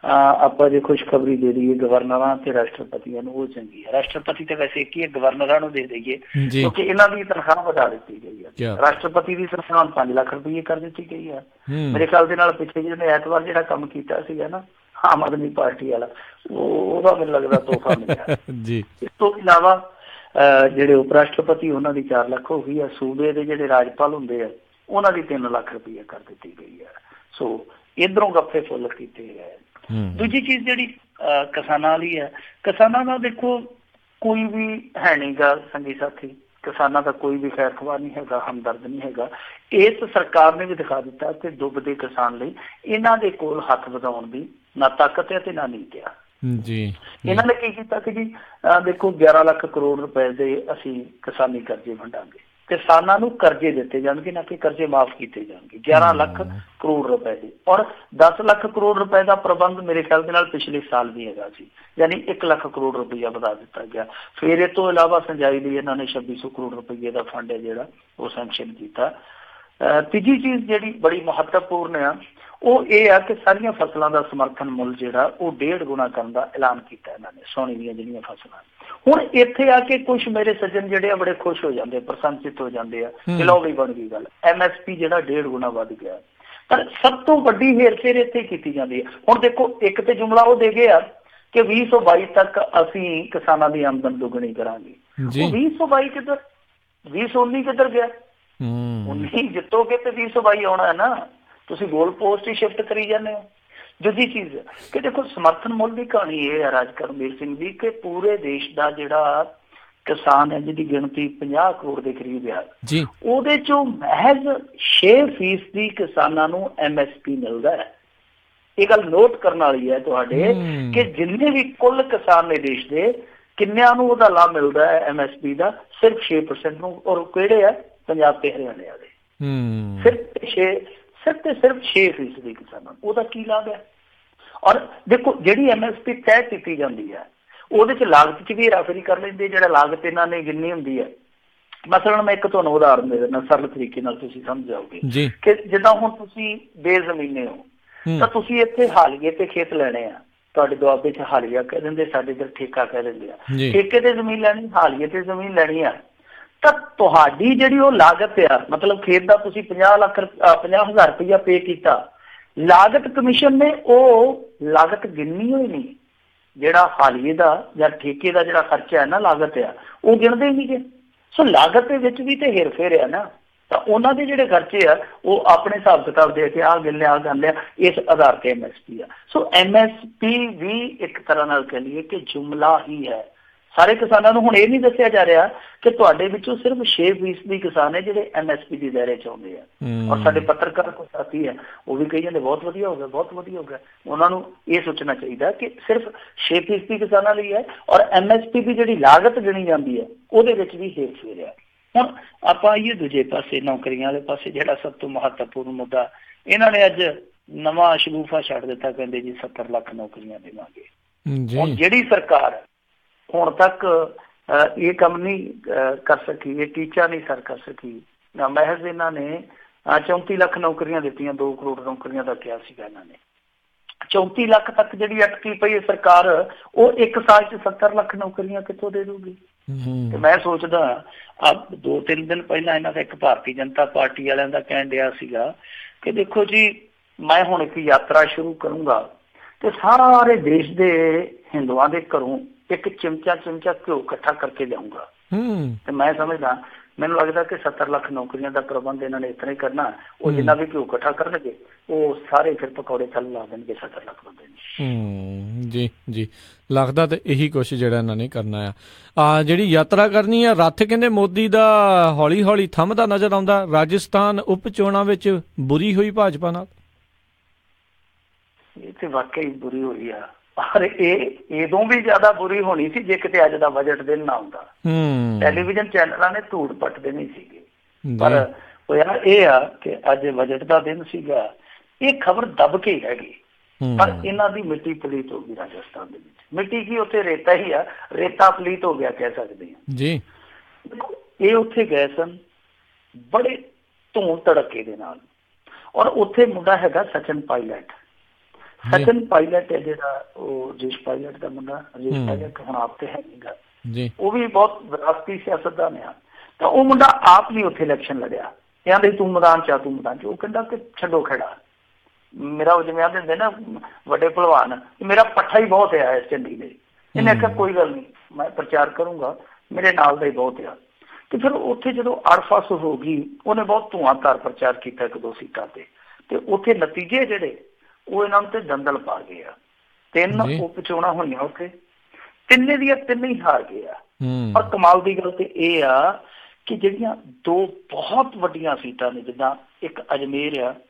ਆਪਾਂ ਜੇ ਖੁਸ਼ਖਬਰੀ ਦੇ ਦਈਏ ਗਵਰਨਰਾਂ ਤੇ ਰਾਸ਼ਟਰਪਤੀਆਂ ਨੂੰ, ਉਹ ਚੰਗੀ ਹੈ। ਰਾਸ਼ਟਰਪਤੀ ਤਾਂ ਵੈਸੇ ਇੱਕ ਹੀ ਹੈ, ਗਵਰਨਰਾਂ ਨੂੰ ਦੇ ਦੇਈਏ ਕਿਉਂਕਿ ਇਹਨਾਂ ਦੀ ਤਨਖਾਹ ਵਧਾ ਦਿੱਤੀ ਗਈ ਹੈ। ਰਾਸ਼ਟਰਪਤੀ ਦੀ ਤਨਖਾਹ ਪੰਜ ਲੱਖ ਰੁਪਈਏ ਕਰ ਦਿੱਤੀ ਗਈ ਹੈ। ਮੇਰੇ ਖਿਆਲ ਦੇ ਨਾਲ ਪਿੱਛੇ ਜਿਹਨੇ ਐਤਵਾਰ ਜਿਹੜਾ ਕੰਮ ਕੀਤਾ ਸੀਗਾ ਨਾ ਆਮ ਆਦਮੀ ਪਾਰਟੀ ਵਾਲਾ, ਉਹਦਾ ਮੈਨੂੰ ਲੱਗਦਾ ਤੋਹਫਾ ਮਿਲਿਆ। ਇਸ ਤੋਂ ਇਲਾਵਾ ਜਿਹੜੇ ਉਪ ਰਾਸ਼ਟਰਪਤੀ ਉਹਨਾਂ ਦੀ ਚਾਰ ਲੱਖ ਹੋ ਗਈ ਹੈ। ਸੂਬੇ ਦੇ ਜਿਹੜੇ ਰਾਜਪਾਲ ਹੁੰਦੇ ਆ ਉਹਨਾਂ ਦੀ ਤਿੰਨ ਲੱਖ ਰੁਪਈਆ ਕਰ ਦਿੱਤੀ ਗਈ ਹੈ। ਸੋ ਇੱਧਰੋਂ ਗੱਫੇ ਫੁੱਲ ਕੀਤੇ ਗਏ। ਦੂਜੀ ਚੀਜ਼ ਜਿਹੜੀ ਕਿਸਾਨਾਂ ਵਾਲੀ ਹੈ, ਕਿਸਾਨਾਂ ਦਾ ਦੇਖੋ ਕੋਈ ਵੀ ਹੈ ਨਹੀਂ ਗਾ ਸੰਗੀ ਸਾਥੀ, ਕਿਸਾਨਾਂ ਦਾ ਕੋਈ ਵੀ ਖੈਰ ਖਵਾਹ ਨਹੀਂ ਹੈਗਾ, ਹਮਦਰਦ ਨਹੀਂ ਹੈਗਾ। ਇਸ ਸਰਕਾਰ ਨੇ ਵੀ ਦਿਖਾ ਦਿੱਤਾ ਕਿ ਡੁੱਬਦੇ ਕਿਸਾਨ ਲਈ ਇਹਨਾਂ ਦੇ ਕੋਲ ਹੱਥ ਵਧਾਉਣ ਦੀ ਨਾ ਤਾਕਤ ਹੈ ਤੇ ਨਾ ਨੀਤ ਆ ਜੀ। ਇਹਨਾਂ ਨੇ ਕੀ ਕੀਤਾ ਕਿ ਜੀ ਦੇਖੋ ਗਿਆਰਾਂ ਲੱਖ ਕਰੋੜ ਰੁਪਏ ਦੇ ਅਸੀਂ ਕਿਸਾਨੀ ਕਰਜ਼ੇ ਵੰਡਾਂਗੇ, ਕਿਸਾਨਾਂ ਨੂੰ ਕਰਜ਼ੇ ਦਿੱਤੇ ਜਾਣਗੇ ਨਾ ਕਿ ਕਰਜ਼ੇ ਮਾਫ਼ ਕੀਤੇ ਜਾਣਗੇ। ਗਿਆਰਾਂ ਲੱਖ ਕਰੋੜ ਰੁਪਏ ਦੇ ਔਰ ਦਸ ਲੱਖ ਕਰੋੜ ਰੁਪਏ ਦਾ ਪ੍ਰਬੰਧ ਮੇਰੇ ਖਿਆਲ ਦੇ ਨਾਲ ਪਿਛਲੇ ਸਾਲ ਵੀ ਹੈਗਾ ਸੀ, ਯਾਨੀ ਇੱਕ ਲੱਖ ਕਰੋੜ ਰੁਪਈਆ ਵਧਾ ਦਿੱਤਾ ਗਿਆ। ਫਿਰ ਇਹ ਤੋਂ ਇਲਾਵਾ ਸਿੰਜਾਈ ਲਈ ਇਹਨਾਂ ਨੇ ਛੱਬੀ ਸੌ ਕਰੋੜ ਰੁਪਈਏ ਦਾ ਫੰਡ ਹੈ ਜਿਹੜਾ ਉਹ ਸੈਂਕਸ਼ਨ ਕੀਤਾ। ਤੀਜੀ ਚੀਜ਼ ਜਿਹੜੀ ਬੜੀ ਮਹੱਤਵਪੂਰਨ ਆ ਉਹ ਇਹ ਆ ਕਿ ਸਾਰੀਆਂ ਫਸਲਾਂ ਦਾ ਸਮਰਥਨ ਮੁੱਲ ਜਿਹੜਾ ਉਹ ਡੇਢ ਗੁਣਾ ਕਰਨ ਦਾ ਐਲਾਨ ਕੀਤਾ ਇਹਨਾਂ ਨੇ, ਸੋਨੇ ਦੀਆਂ ਜਿਹੜੀਆਂ ਫਸਲਾਂ। ਹੁਣ ਇੱਥੇ ਆ ਕੇ ਕੁਛ ਮੇਰੇ ਸੱਜਣ ਜਿਹੜੇ ਆ ਬੜੇ ਖੁਸ਼ ਹੋ ਜਾਂਦੇ, ਪ੍ਰਸੰਨਚਿਤ ਹੋ ਜਾਂਦੇ ਆ ਕਿ ਲਓ ਵੀ ਬਣ ਗਈ ਗੱਲ, ਐਮ ਐਸ ਪੀ ਜਿਹੜਾ ਡੇਢ ਗੁਣਾ ਵੱਧ ਗਿਆ। ਪਰ ਸਭ ਤੋਂ ਵੱਡੀ ਹੇਰ-ਫੇਰ ਇੱਥੇ ਕੀਤੀ ਜਾਂਦੀ ਹੈ। ਹੁਣ ਦੇਖੋ ਇੱਕ ਤੇ ਜੁਮਲਾ ਉਹ ਦੇ ਗਏ ਆ ਕਿ ਵੀਹ ਸੌ ਬਾਈ ਤੱਕ ਅਸੀਂ ਕਿਸਾਨਾਂ ਦੀ ਆਮਦਨ ਦੁੱਗਣੀ ਕਰਾਂਗੇ। ਉਹ ਵੀਹ ਸੌ ਬਾਈ ਕਿੱਧਰ, ਵੀਹ ਸੌ ਉੱਨੀ ਕਿੱਧਰ ਗਿਆ? ਉੱਨੀ ਜਿੱਤੋਗੇ ਤੇ ਵੀਹ ਸੌ ਬਾਈ ਆਉਣਾ ਹੈ ਨਾ, ਤੁਸੀਂ ਗੋਲ ਪੋਸਟ ਹੀ ਸ਼ਿਫਟ ਕਰੀ ਜਾਂਦੇ ਹੋ। ਦੂਜੀ ਚੀਜ਼ ਕਿ ਦੇਖੋ ਸਮਰਥਨ ਮੁੱਲ ਦੀ ਕਹਾਣੀ ਇਹ ਹੈ ਰਾਜ ਕਰਨਵੀਰ ਸਿੰਘ ਜੀ ਕਿ ਪੂਰੇ ਦੇਸ਼ ਦਾ ਜਿਹੜਾ ਕਿਸਾਨ ਹੈ ਜਿਹਦੀ ਗਿਣਤੀ ਪੰਜਾਹ ਕਰੋੜ ਦੇ ਕਰੀਬ ਆ ਜੀ, ਉਹਦੇ ਚੋਂ ਮਹਿਜ਼ ਛੇ ਫੀਸਦੀ ਕਿਸਾਨਾਂ ਨੂੰ ਐਮ ਐਸ ਪੀ ਮਿਲਦਾ ਹੈ। ਇਹ ਗੱਲ ਨੋਟ ਕਰਨ ਵਾਲੀ ਹੈ ਤੁਹਾਡੇ ਕਿ ਜਿੰਨੇ ਵੀ ਕੁੱਲ ਕਿਸਾਨ ਨੇ ਦੇਸ਼ ਦੇ ਕਿੰਨਿਆਂ ਨੂੰ ਉਹਦਾ ਲਾਭ ਮਿਲਦਾ ਹੈ ਐਮ ਐਸ ਪੀ ਦਾ, ਸਿਰਫ ਛੇ ਪਰਸੈਂਟ ਨੂੰ। ਔਰ ਕਿਹੜੇ ਆ? ਪੰਜਾਬ ਤੇ ਹਰਿਆਣੇ ਵਾਲੇ, ਸਿਰਫ ਛੇ ਸਿਰਫ ਤੇ ਸਿਰਫ ਛੇ ਫੀਸਦੀ ਕਿਸਾਨਾਂ ਨੂੰ ਉਹਦਾ ਕੀ ਲਾਭ ਹੈ। ਔਰ ਦੇਖੋ ਜਿਹੜੀ ਐਮ ਐਸ ਪੀ ਤੈਅ ਕੀਤੀ ਜਾਂਦੀ ਹੈ ਉਹਦੇ ਚ ਲਾਗਤ ਚ ਵੀ ਹੇਰਾਫੇਰੀ ਕਰ ਲੈਂਦੇ। ਜਿਹੜਾ ਲਾਗਤ ਇਹਨਾਂ ਨੇ ਜਿੰਨੀ ਹੁੰਦੀ ਹੈ, ਮਸਲਨ ਮੈਂ ਇੱਕ ਤੁਹਾਨੂੰ ਉਦਾਹਰਨ ਦੇ ਦਿੰਦਾ ਸਰਲ ਤਰੀਕੇ ਨਾਲ ਤੁਸੀਂ ਸਮਝ ਜਾਓਗੇ ਕਿ ਜਿੱਦਾਂ ਹੁਣ ਤੁਸੀਂ ਬੇਜ਼ਮੀਨੇ ਹੋ ਤਾਂ ਤੁਸੀਂ ਇੱਥੇ ਹਾਲੀਏ ਤੇ ਖੇਤ ਲੈਣੇ ਆ, ਤੁਹਾਡੇ ਦੁਆਬੇ ਚ ਹਾਲੀਆ ਕਹਿ ਦਿੰਦੇ, ਸਾਡੇ ਇੱਧਰ ਠੇਕਾ ਕਹਿ ਦਿੰਦੇ ਆ। ਠੇਕੇ ਤੇ ਜ਼ਮੀਨ ਲੈਣੀ, ਹਾਲੀਏ ਤੇ ਜ਼ਮੀਨ ਲੈਣੀ ਆ ਤਾਂ ਤੁਹਾਡੀ ਜਿਹੜੀ ਉਹ ਲਾਗਤ ਆ, ਮਤਲਬ ਖੇਤ ਦਾ ਤੁਸੀਂ ਪੰਜਾਹ ਲੱਖ ਪੰਜਾਹ ਹਜ਼ਾਰ ਰੁਪਈਆ ਪੇ ਕੀਤਾ, ਲਾਗਤ ਕਮਿਸ਼ਨ ਨੇ ਉਹ ਲਾਗਤ ਗਿਣਨੀ ਹੋਈ ਨਹੀਂ। ਜਿਹੜਾ ਹਾਲੀਏ ਦਾ ਜਾਂ ਠੇਕੇ ਦਾ ਜਿਹੜਾ ਖਰਚਾ ਹੈ ਨਾ, ਲਾਗਤ ਆ, ਉਹ ਗਿਣਦੇ ਹੀ ਨਹੀਂ ਗੇ। ਸੋ ਲਾਗਤ ਦੇ ਵਿੱਚ ਵੀ ਤੇ ਹੇਰ ਫੇਰ ਆ ਨਾ। ਤਾਂ ਉਹਨਾਂ ਦੇ ਜਿਹੜੇ ਖਰਚੇ ਆ ਉਹ ਆਪਣੇ ਹਿਸਾਬ ਕਿਤਾਬ ਦੇ ਕੇ ਆਹ ਗੱਲ ਆਹ ਗੱਲ ਆ, ਇਸ ਆਧਾਰ ਤੇ ਐਮ ਐਸ ਪੀ ਆ। ਸੋ ਐਮ ਐਸ ਪੀ ਵੀ ਇੱਕ ਤਰ੍ਹਾਂ ਨਾਲ ਕਹਿ ਲਈਏ ਕਿ ਜੁਮਲਾ ਹੀ ਹੈ। ਸਾਰੇ ਕਿਸਾਨਾਂ ਨੂੰ ਹੁਣ ਇਹ ਨਹੀਂ ਦੱਸਿਆ ਜਾ ਰਿਹਾ ਕਿ ਤੁਹਾਡੇ ਵਿੱਚੋਂ ਸਿਰਫ ਛੇ ਫੀਸਦੀ ਕਿਸਾਨ ਹੈ ਜਿਹੜੇ ਐਮ ਐਸ ਪੀ ਦੀ ਦਾਇਰੇ ਚ ਆਉਂਦੇ ਆ। ਔਰ ਸਾਡੇ ਪੱਤਰਕਾਰ ਕੋਈ ਸਾਥੀ ਹੈ ਉਹ ਵੀ ਕਹੀ ਜਾਂਦੇ ਬਹੁਤ ਵਧੀਆ ਹੋ ਗਿਆ, ਬਹੁਤ ਵਧੀਆ ਹੋ ਗਿਆ। ਉਹਨਾਂ ਨੂੰ ਇਹ ਸੋਚਣਾ ਚਾਹੀਦਾ ਕਿ ਸਿਰਫ ਛੇ ਫੀਸਦੀ ਕਿਸਾਨਾਂ ਲਈ ਹੈ ਔਰ ਐਮ ਐਸ ਪੀ ਦੀ ਜਿਹੜੀ ਲਾਗਤ ਗਿਣੀ ਜਾਂਦੀ ਹੈ ਉਹਦੇ ਵਿੱਚ ਵੀ ਹੇਰ ਫੇਰ ਆ। ਹੁਣ ਆਪਾਂ ਆਈਏ ਦੂਜੇ ਪਾਸੇ, ਨੌਕਰੀਆਂ ਵਾਲੇ ਪਾਸੇ, ਜਿਹੜਾ ਸਭ ਤੋਂ ਮਹੱਤਵਪੂਰਨ ਮੁੱਦਾ। ਇਹਨਾਂ ਨੇ ਅੱਜ ਨਵਾਂ ਸ਼ਗੂਫਾ ਛੱਡ ਦਿੱਤਾ, ਕਹਿੰਦੇ ਜੀ ਸੱਤਰ ਲੱਖ ਨੌਕਰੀਆਂ ਦੇਵਾਂਗੇ। ਹੁਣ ਜਿਹੜੀ ਸਰਕਾਰ ਹੁਣ ਤੱਕ ਇਹ ਕੰਮ ਨਹੀਂ ਕਰ ਸਕੀ, ਇਹ ਟੀਚਾ ਨਹੀਂ ਸਰ ਕਰ ਸਕੀ, ਮਹਿਜ਼ ਇਹਨਾਂ ਨੇ ਚੌਂਤੀ ਲੱਖ ਨੌਕਰੀਆਂ ਦਿੱਤੀਆਂ, ਦੋ ਕਰੋੜ ਨੌਕਰੀਆਂ ਦਾ ਕਿਹਾ ਸੀਗਾ ਇਹਨਾਂ ਨੇ। ਚੌਂਤੀ ਲੱਖ ਤੱਕ ਜਿਹੜੀ ਅਟਕੀ ਪਈ ਸਰਕਾਰ, ਉਹ ਇੱਕ ਸਾਲ ਚ ਸੱਤਰ ਲੱਖ ਨੌਕਰੀਆਂ ਕਿੱਥੋਂ ਦੇ ਦੂਗੀ? ਤੇ ਮੈਂ ਸੋਚਦਾ ਆ ਦੋ ਤਿੰਨ ਦਿਨ ਪਹਿਲਾਂ ਇਹਨਾਂ ਦਾ ਇੱਕ ਭਾਰਤੀ ਜਨਤਾ ਪਾਰਟੀ ਵਾਲਿਆਂ ਦਾ ਕਹਿਣ ਡਿਆ ਸੀਗਾ ਕਿ ਦੇਖੋ ਜੀ ਮੈਂ ਹੁਣ ਇੱਕ ਯਾਤਰਾ ਸ਼ੁਰੂ ਕਰੂੰਗਾ ਤੇ ਸਾਰੇ ਦੇਸ਼ ਦੇ ਹਿੰਦੂਆਂ ਦੇ ਘਰੋਂ ਇੱਕ ਚਮਚਾ ਚਮਚਾ ਘਿਓ ਇਕੱਠਾ ਕਰਕੇ ਲਿਆਊਂਗਾ। ਤੇ ਮੈਂ ਸਮਝਦਾ, ਮੈਨੂੰ ਲੱਗਦਾ ਕਿ ਸੱਤਰ ਲੱਖ ਨੌਕਰੀਆਂ ਦਾ ਪ੍ਰਬੰਧ ਇਹਨਾਂ ਨੇ ਇਸ ਤਰ੍ਹਾਂ ਹੀ ਕਰਨਾ। ਉਹ ਜਿੰਨਾ ਵੀ ਘਿਓ ਇਕੱਠਾ ਕਰਨਗੇ ਉਹ ਸਾਰੇ ਫਿਰ ਪਕੌੜੇ ਥੱਲੇ ਲਾ ਦੇਣਗੇ ਸੱਤਰ ਲੱਖ ਬੰਦੇ ਨੂੰ। ਜੀ ਜੀ, ਲੱਗਦਾ ਤੇ ਇਹੀ ਕੁਛ ਜਿਹੜਾ ਇਹਨਾਂ ਨੇ ਕਰਨਾ ਆ। ਆ ਜਿਹੜੀ ਯਾਤਰਾ ਕਰਨੀ ਆ, ਰੱਥ ਕਹਿੰਦੇ ਮੋਦੀ ਦਾ ਹੌਲੀ ਹੌਲੀ ਥੰਮਦਾ ਨਜ਼ਰ ਆਉਂਦਾ। ਰਾਜਸਥਾਨ ਉਪ ਚੋਣਾਂ ਵਿੱਚ ਬੁਰੀ ਹੋਈ ਭਾਜਪਾ ਨਾਲ। ਇਹ ਤੇ ਵਾਕਈ ਬੁਰੀ ਹੋਈ ਆ, ਪਰ ਇਹ ਇਦੋਂ ਵੀ ਜ਼ਿਆਦਾ ਬੁਰੀ ਹੋਣੀ ਸੀ ਜੇ ਕਿਤੇ ਅੱਜ ਦਾ ਬਜਟ ਦਿਨ ਨਾ ਆਉਂਦਾ। ਟੈਲੀਵਿਜ਼ਨ ਚੈਨਲਾਂ ਨੇ ਧੂੜ ਪੱਟ ਦੇਣੀ ਸੀਗੀ। ਪਰ ਹੋਇਆ ਇਹ ਆ ਕਿ ਅੱਜ ਬਜਟ ਦਾ ਦਿਨ ਸੀਗਾ, ਇਹ ਖਬਰ ਦਬ ਕੇ ਹੈਗੀ। ਪਰ ਇਹਨਾਂ ਦੀ ਮਿੱਟੀ ਪਲੀਤ ਹੋ ਗਈ ਰਾਜਸਥਾਨ ਦੇ ਵਿੱਚ। ਮਿੱਟੀ ਕੀ, ਉੱਥੇ ਰੇਤਾ ਹੀ ਆ, ਰੇਤਾ ਪਲੀਤ ਹੋ ਗਿਆ ਕਹਿ ਸਕਦੇ ਹਾਂ ਜੀ। ਇਹ ਉੱਥੇ ਗਏ ਸਨ ਬੜੇ ਧੂਮ ਧੜਕੇ ਦੇ ਨਾਲ, ਔਰ ਉੱਥੇ ਮੁੰਡਾ ਹੈਗਾ ਸਚਿਨ ਪਾਇਲਟ। ਸਚਿਨ ਪਾਇਲਟ ਹੈ ਜਿਹੜਾ, ਉਹ ਰਜੇਸ਼ ਪਾਇਲਟ ਦਾ ਮੁੰਡਾ, ਰਜੇਸ਼ ਪਾਇਲਟ ਹੁਣ ਆਪ ਤੇ ਹੈ ਨੀਗਾ, ਉਹ ਵੀ ਬਹੁਤ ਵਿਰਾਸਤੀ ਸਿਆਸਤਦਾਨ ਆ। ਤਾਂ ਉਹ ਮੁੰਡਾ ਆਪ ਵੀ ਉੱਥੇ ਇਲੈਕਸ਼ਨ ਲੜਿਆ। ਕਹਿੰਦੇ ਤੂੰ ਮੈਦਾਨ ਚ ਆ, ਤੂੰ ਮੈਦਾਨ ਚ। ਉਹ ਕਹਿੰਦਾ ਕਿ ਛੱਡੋ ਖੜਾ, ਮੇਰਾ ਉਹ ਜਿਵੇਂ ਆਖਦੇ ਹੁੰਦੇ ਨਾ ਵੱਡੇ ਭਲਵਾਨ, ਮੇਰਾ ਪੱਠਾ ਹੀ ਬਹੁਤ ਆ ਇਸ ਝੰਡੀ ਦੇ। ਇਹਨੇ ਆਖਿਆ ਕੋਈ ਗੱਲ ਨਹੀਂ, ਮੈਂ ਪ੍ਰਚਾਰ ਕਰੂੰਗਾ, ਮੇਰੇ ਨਾਲ ਦਾ ਹੀ ਬਹੁਤ ਆ। ਤੇ ਫਿਰ ਉੱਥੇ ਜਦੋਂ ਅੜਫਸ ਹੋ ਗਈ, ਉਹਨੇ ਬਹੁਤ ਧੂਆਂਧਾਰ ਪ੍ਰਚਾਰ ਕੀਤਾ ਇੱਕ ਦੋ ਸੀਟਾਂ ਤੇ। ਤੇ ਉੱਥੇ ਨਤੀਜੇ ਜਿਹੜੇ ਉਹ ਇਹਨਾਂ ਨੂੰ ਤੇ ਦੰਦਲ ਪਾ ਗਏ ਆ। ਤਿੰਨ ਉਪ ਚੋਣਾਂ ਹੋਈਆਂ ਉੱਥੇ, ਤਿੰਨੇ ਦੀਆਂ ਤਿੰਨੇ ਹੀ ਹਾਰ ਗਏ ਆ। ਪਰ ਕਮਾਲ ਦੀ ਗੱਲ ਤੇ ਇਹ ਆ ਕਿ ਜਿਹੜੀਆਂ ਦੋ ਬਹੁਤ ਵੱਡੀਆਂ ਸੀਟਾਂ ਨੇ, ਜਿੱਦਾਂ ਇੱਕ ਅਜਮੇਰ ਆ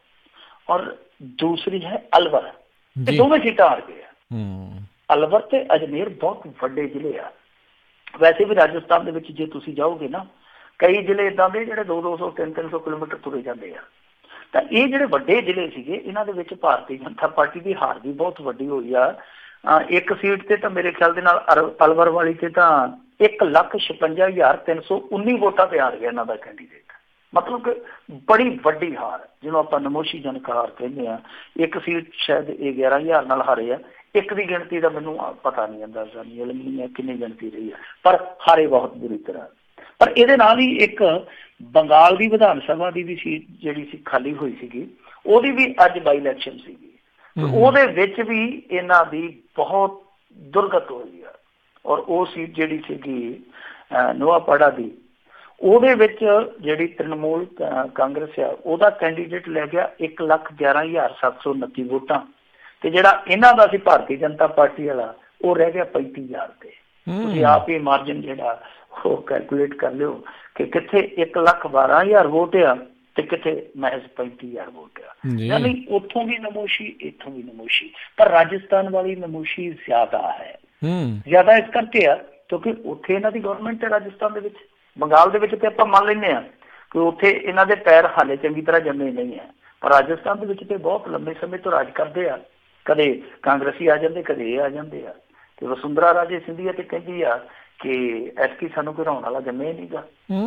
ਔਰ ਦੂਸਰੀ ਹੈ ਅਲਵਰ, ਇਹ ਦੋਵੇਂ ਸੀਟਾਂ ਹਾਰ ਗਏ ਆ। ਅਲਵਰ ਤੇ ਅਜਮੇਰ ਬਹੁਤ ਵੱਡੇ ਜ਼ਿਲ੍ਹੇ ਆ। ਵੈਸੇ ਵੀ ਰਾਜਸਥਾਨ ਦੇ ਵਿੱਚ ਜੇ ਤੁਸੀਂ ਜਾਓਗੇ ਨਾ, ਕਈ ਜ਼ਿਲ੍ਹੇ ਏਦਾਂ ਦੇ ਜਿਹੜੇ ਦੋ ਦੋ ਸੌ ਤਿੰਨ ਤਿੰਨ ਸੌ ਕਿਲੋਮੀਟਰ ਤੁਰੇ ਜਾਂਦੇ ਆ। ਤਾਂ ਇਹ ਜਿਹੜੇ ਵੱਡੇ ਜ਼ਿਲ੍ਹੇ ਸੀਗੇ, ਇਹਨਾਂ ਦੇ ਵਿੱਚ ਭਾਰਤੀ ਜਨਤਾ ਪਾਰਟੀ ਦੀ ਹਾਰ ਵੀ ਬਹੁਤ ਵੱਡੀ ਹੋਈ ਆ। ਇੱਕ ਸੀਟ ਤੇ ਤਾਂ ਮੇਰੇ ਖਿਆਲ ਦੇ ਨਾਲ ਅਲਵਰ ਵਾਲੀ ਤੇ ਤਾਂ ਇੱਕ ਲੱਖ ਛਪੰਜਾ ਹਜ਼ਾਰ ਤਿੰਨ ਸੌ ਉੱਨੀ ਵੋਟਾਂ ਤੇ ਹਾਰ ਗਿਆ ਇਹਨਾਂ ਦਾ ਕੈਂਡੀਡੇਟ। ਮਤਲਬ ਕਿ ਬੜੀ ਵੱਡੀ ਹਾਰ, ਜਿਹਨੂੰ ਆਪਾਂ ਨਮੋਸ਼ੀ ਜਨਕ ਹਾਰ ਕਹਿੰਦੇ ਆ। ਇੱਕ ਸੀਟ ਸ਼ਾਇਦ ਇਹ ਗਿਆਰਾਂ ਹਜ਼ਾਰ ਨਾਲ ਹਾਰੇ ਆ। ਇੱਕ ਦੀ ਗਿਣਤੀ ਦਾ ਮੈਨੂੰ ਪਤਾ ਨਹੀਂ, ਅੰਦਾਜ਼ਾ ਨਹੀਂ ਹੈ ਕਿੰਨੀ ਗਿਣਤੀ ਰਹੀ ਆ, ਪਰ ਹਾਰੇ ਬਹੁਤ ਬੁਰੀ ਤਰ੍ਹਾਂ। ਪਰ ਇਹਦੇ ਨਾਲ ਹੀ ਇੱਕ ਬੰਗਾਲ ਦੀ ਵਿਧਾਨ ਸਭਾ ਦੀ ਵੀ ਸੀਟ ਜਿਹੜੀ ਸੀ ਖਾਲੀ ਹੋਈ ਸੀਗੀ, ਉਹਦੀ ਵੀ ਅੱਜ ਬਾਈ ਇਲੈਕਸ਼ਨ ਸੀਗੀ। ਉਹਦੇ ਵਿੱਚ ਵੀ ਇਹਨਾਂ ਦੀ ਬਹੁਤ ਦੁਰਗਤ ਹੋਈ ਆ। ਔਰ ਉਹ ਸੀਟ ਜਿਹੜੀ ਸੀਗੀ ਨੋਆਪਾੜਾ ਦੀ, ਉਹਦੇ ਵਿੱਚ ਜਿਹੜੀ ਤ੍ਰਿਣਮੂਲ ਕਾਂਗਰਸ ਆ, ਉਹਦਾ ਕੈਂਡੀਡੇਟ ਲੈ ਗਿਆ ਇੱਕ ਲੱਖ ਗਿਆਰਾਂ ਹਜ਼ਾਰ ਸੱਤ ਸੌ ਉਨੱਤੀ ਵੋਟਾਂ। ਤੇ ਜਿਹੜਾ ਇਹਨਾਂ ਦਾ ਸੀ ਭਾਰਤੀ ਜਨਤਾ ਪਾਰਟੀ ਵਾਲਾ, ਉਹ ਰਹਿ ਗਿਆ ਪੈਂਤੀ ਹਜ਼ਾਰ ਤੇ। ਤੁਸੀਂ ਆਪ ਹੀ ਮਾਰਜਨ ਜਿਹੜਾ ਉਹ ਕੈਲਕੂਲੇਟ ਕਰ ਲਿਓ ਕਿ ਕਿੱਥੇ ਇੱਕ ਲੱਖ ਬਾਰਾਂ ਹਜ਼ਾਰ ਵੋਟ ਆ ਤੇ ਕਿੱਥੇ ਮਹਿਜ਼ ਪੈਂਤੀ ਹਜ਼ਾਰ ਵੋਟ ਆ। ਯਾਨੀ ਉੱਥੋਂ ਵੀ ਨਮੋਸ਼ੀ, ਇੱਥੋਂ ਵੀ ਨਮੋਸ਼ੀ। ਪਰ ਰਾਜਸਥਾਨ ਵਾਲੀ ਨਮੋਸ਼ੀ ਜ਼ਿਆਦਾ ਹੈ। ਜ਼ਿਆਦਾ ਇਸ ਕਰਕੇ ਆ ਕਿਉਂਕਿ ਉੱਥੇ ਇਹਨਾਂ ਦੀ ਗਵਰਨਮੈਂਟ ਹੈ ਰਾਜਸਥਾਨ ਦੇ ਵਿੱਚ। ਬੰਗਾਲ ਦੇ ਵਿੱਚ ਤੇ ਆਪਾਂ ਮੰਨ ਲੈਂਦੇ ਹਾਂ ਕਿ ਉੱਥੇ ਇਹਨਾਂ ਦੇ ਪੈਰ ਹਾਲੇ ਚੰਗੀ ਤਰ੍ਹਾਂ ਜੰਮੇ ਨਹੀਂ ਹੈ। ਪਰ ਰਾਜਸਥਾਨ ਦੇ ਵਿੱਚ ਤੇ ਬਹੁਤ ਲੰਬੇ ਸਮੇਂ ਤੋਂ ਰਾਜ ਕਰਦੇ ਆ। ਕਦੇ ਕਾਂਗਰਸੀ ਆ ਜਾਂਦੇ, ਕਦੇ ਇਹ ਆ ਜਾਂਦੇ ਆ। ਤੇ ਵਸੁੰਧਰਾ ਰਾਜੇ ਸਿੰਧੀਆ ਤੇ ਕਹਿੰਦੀ ਆ ਕਿ ਐਤਕੀ ਸਾਨੂੰ ਘਰਾਉਣ ਵਾਲਾ ਜੰਮਿਆ ਨੀਗਾ।